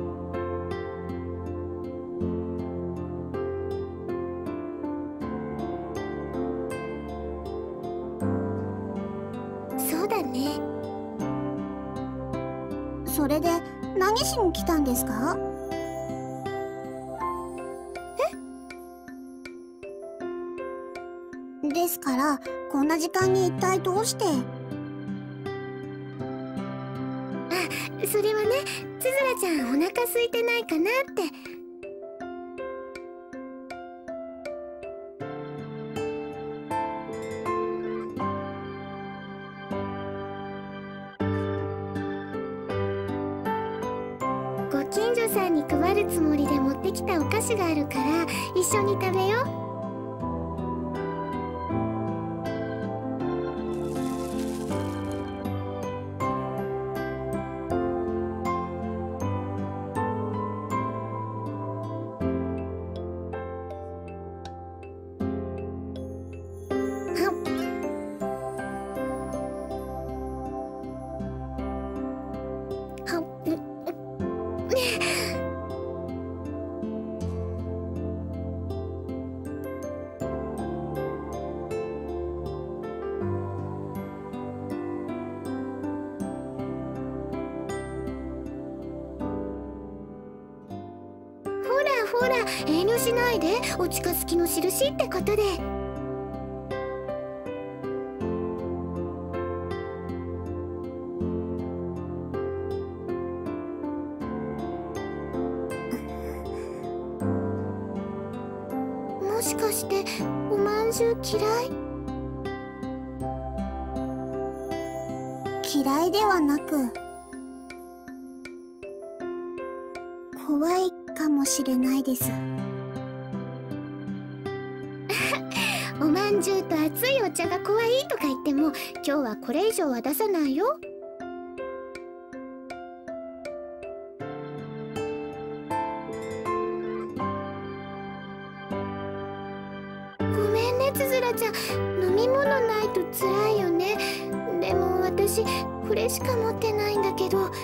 そうだね。 それで何しに来たんですか？ですから、こんな時間に一体どうして？ あ、それはね、つづらちゃんお腹空いてないかなって。ご近所さんに配るつもりで持ってきたお菓子があるから一緒に食べよう。ほら遠慮しないで、お近づきの印ってことで。もしかしておまんじゅう嫌い？ 嫌いではなく、怖いかもしれないです。 おまんじゅうと熱いお茶が怖いとか言っても、今日はこれ以上は出さないよ。ごめんねつづらちゃん、飲み物ないと辛いよね。でも私これしか持ってないんだけど。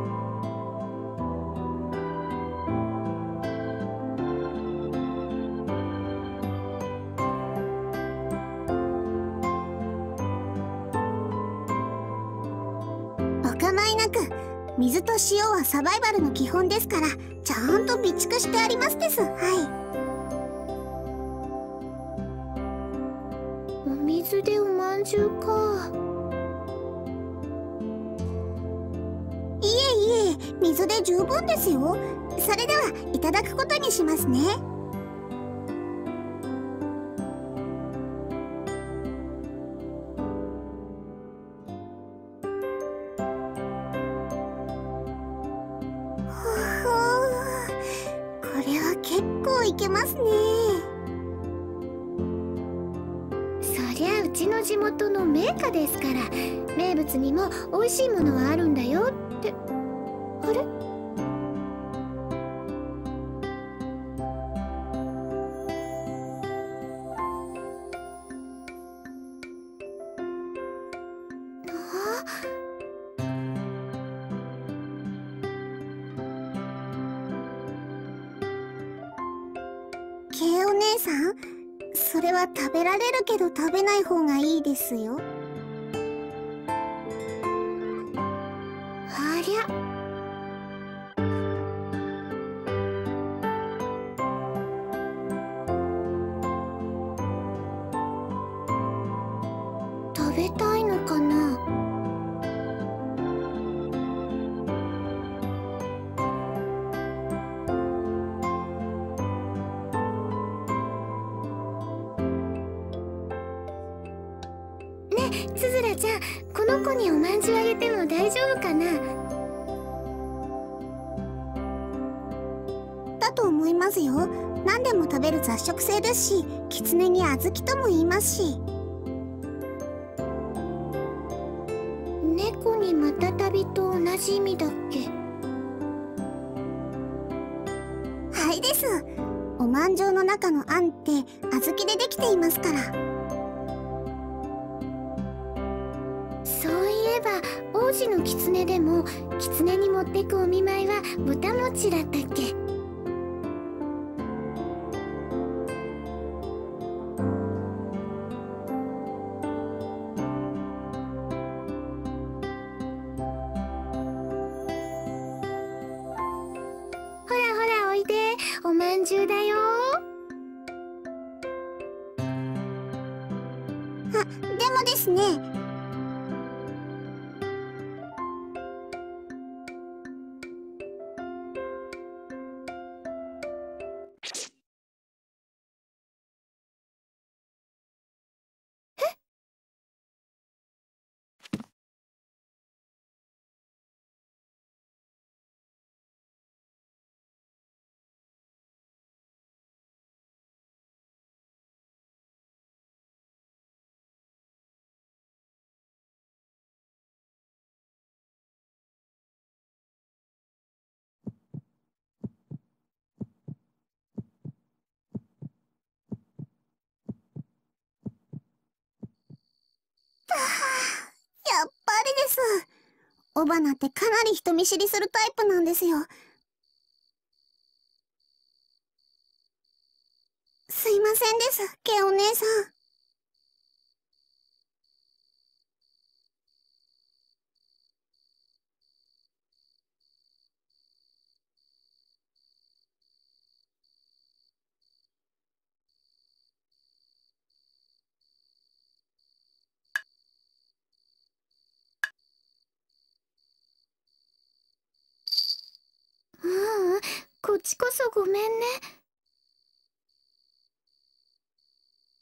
お構いなく。水と塩はサバイバルの基本ですから、ちゃんと備蓄してありますです。はい。 お水でおまんじゅうか。 いえいえ、水で十分ですよ。それではいただくことにしますね。これは結構いけますね。 そりゃうちの地元の名家ですから、名物にも美味しいものはあるんだよって。あれ？あ、 ケイお姉さん、それは食べられるけど食べない方がいいですよ。 ありゃ。食べたいのかな。ねえつづらちゃん、この子におまんじゅうあげても大丈夫かな。 だと思いますよ。何でも食べる雑食性ですし、狐に小豆とも言いますし。 猫にまたたびと同じ意味だっけ。 はいです。おまんじゅうの中のあんって小豆でできていますから。 そういえば王子の狐でも狐に持ってくお見舞いは豚餅だったっけ。ほらほらおいで、おまんじゅうだよ。 あ、でもですね。やっぱりです。オバナってかなり人見知りするタイプなんですよ。すいませんです、ケイお姉さん。 ううん、こっちこそごめんね。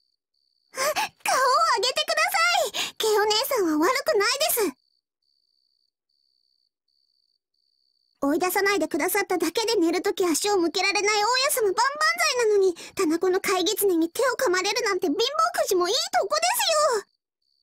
追い出さないでくださっただけで寝るとき足を向けられない大家様万々歳なのに、タナコの飼い狐に手を噛まれるなんて貧乏くじもいいとこですよ。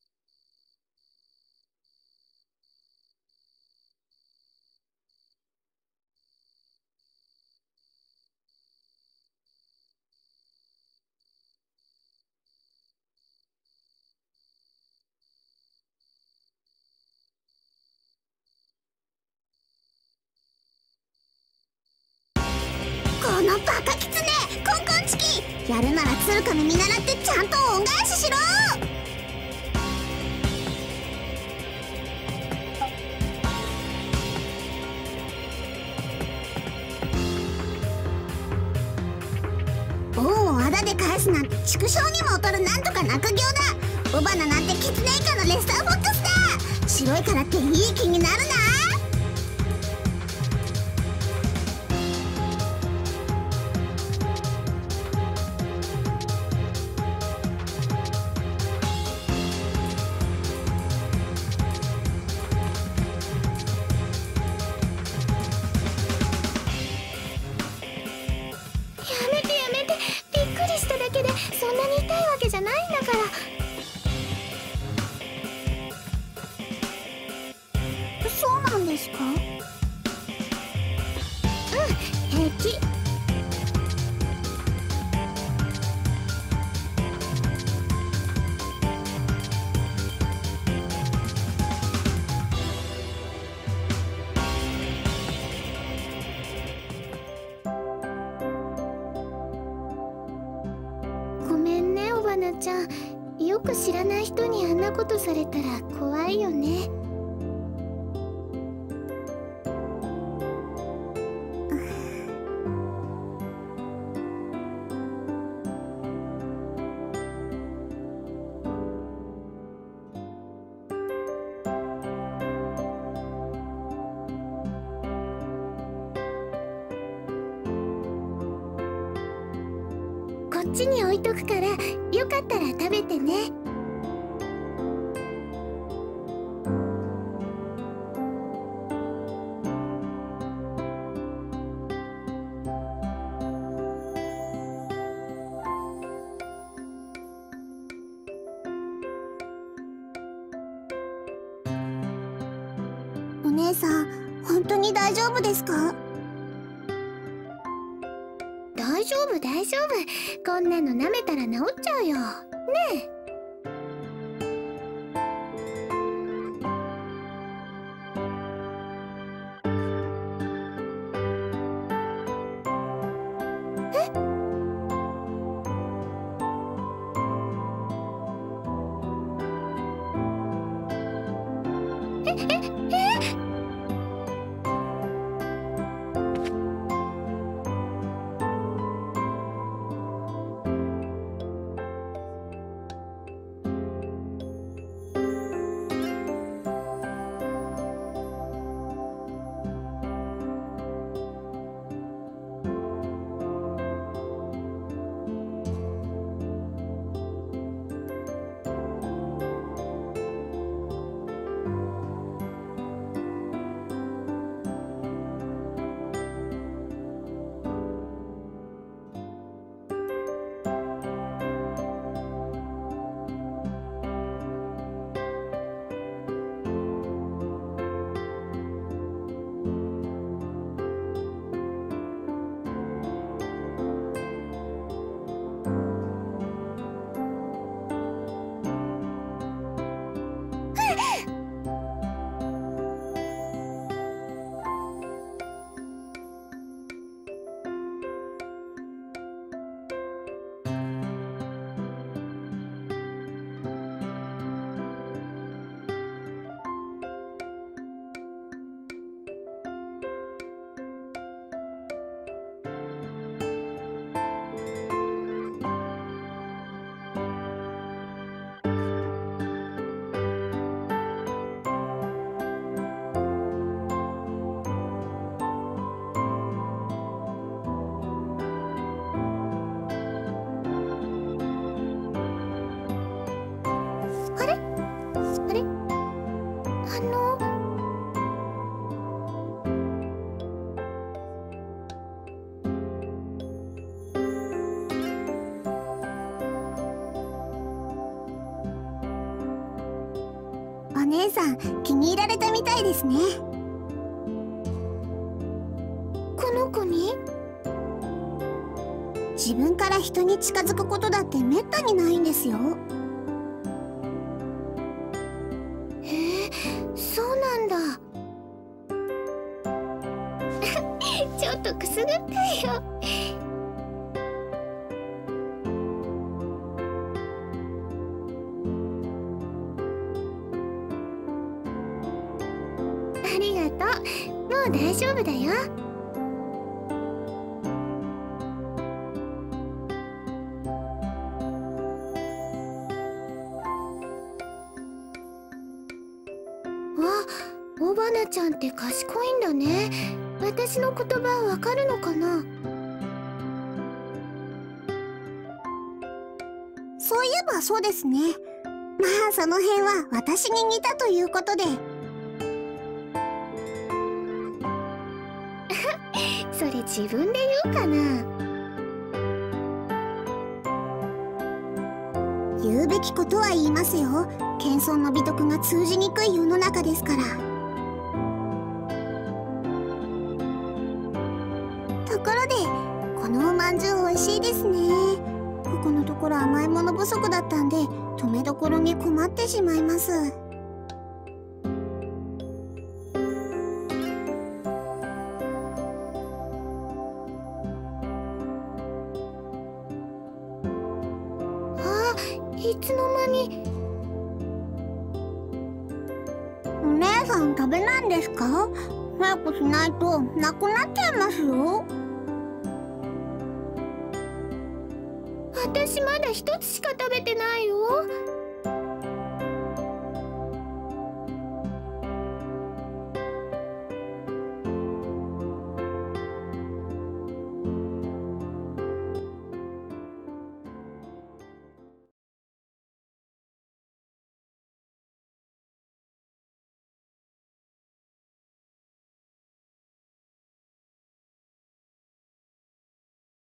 このバカキツネ、コンコンチキ、やるなら鶴亀見習ってちゃんと恩返ししろ。恩をあだで返すなんて畜生にも劣るなんとか中行だ。雄花なんてキツネ以下のレッサーフォックスだ。白いからっていい気になるな。 そんなに痛いわけじゃないんだから。 そうなんですか？ うん、平気。ごめんね、おばなちゃん。よく知らない人にあんなことされたら怖いよね。こっちに置いとくから、よかったら食べてね。 お姉さん、本当に大丈夫ですか？ 大丈夫大丈夫。こんなの舐めたら治っちゃうよ。ねえ。ええええお姉さん気に入られたみたいですね。 この子に？ 自分から人に近づくことだってめったにないんですよ。 へえ、そうなんだ。ちょっとくすぐったいよ。ありがとう。もう大丈夫だよ。あ、オバナちゃんって賢いんだね。私の言葉わかるのかな？ そういえばそうですね。まあその辺は私に似たということで。 それ自分で言うかな？ 言うべきことは言いますよ。謙遜の美徳が通じにくい世の中ですから。ところでこのおまんじゅう美味しいですね。ここのところ甘いもの不足だったんで止めどころに困ってしまいます。 あ、いつの間に。 お姉さん食べないんですか？早くしないとなくなっちゃいますよ。 私まだ一つしか食べてない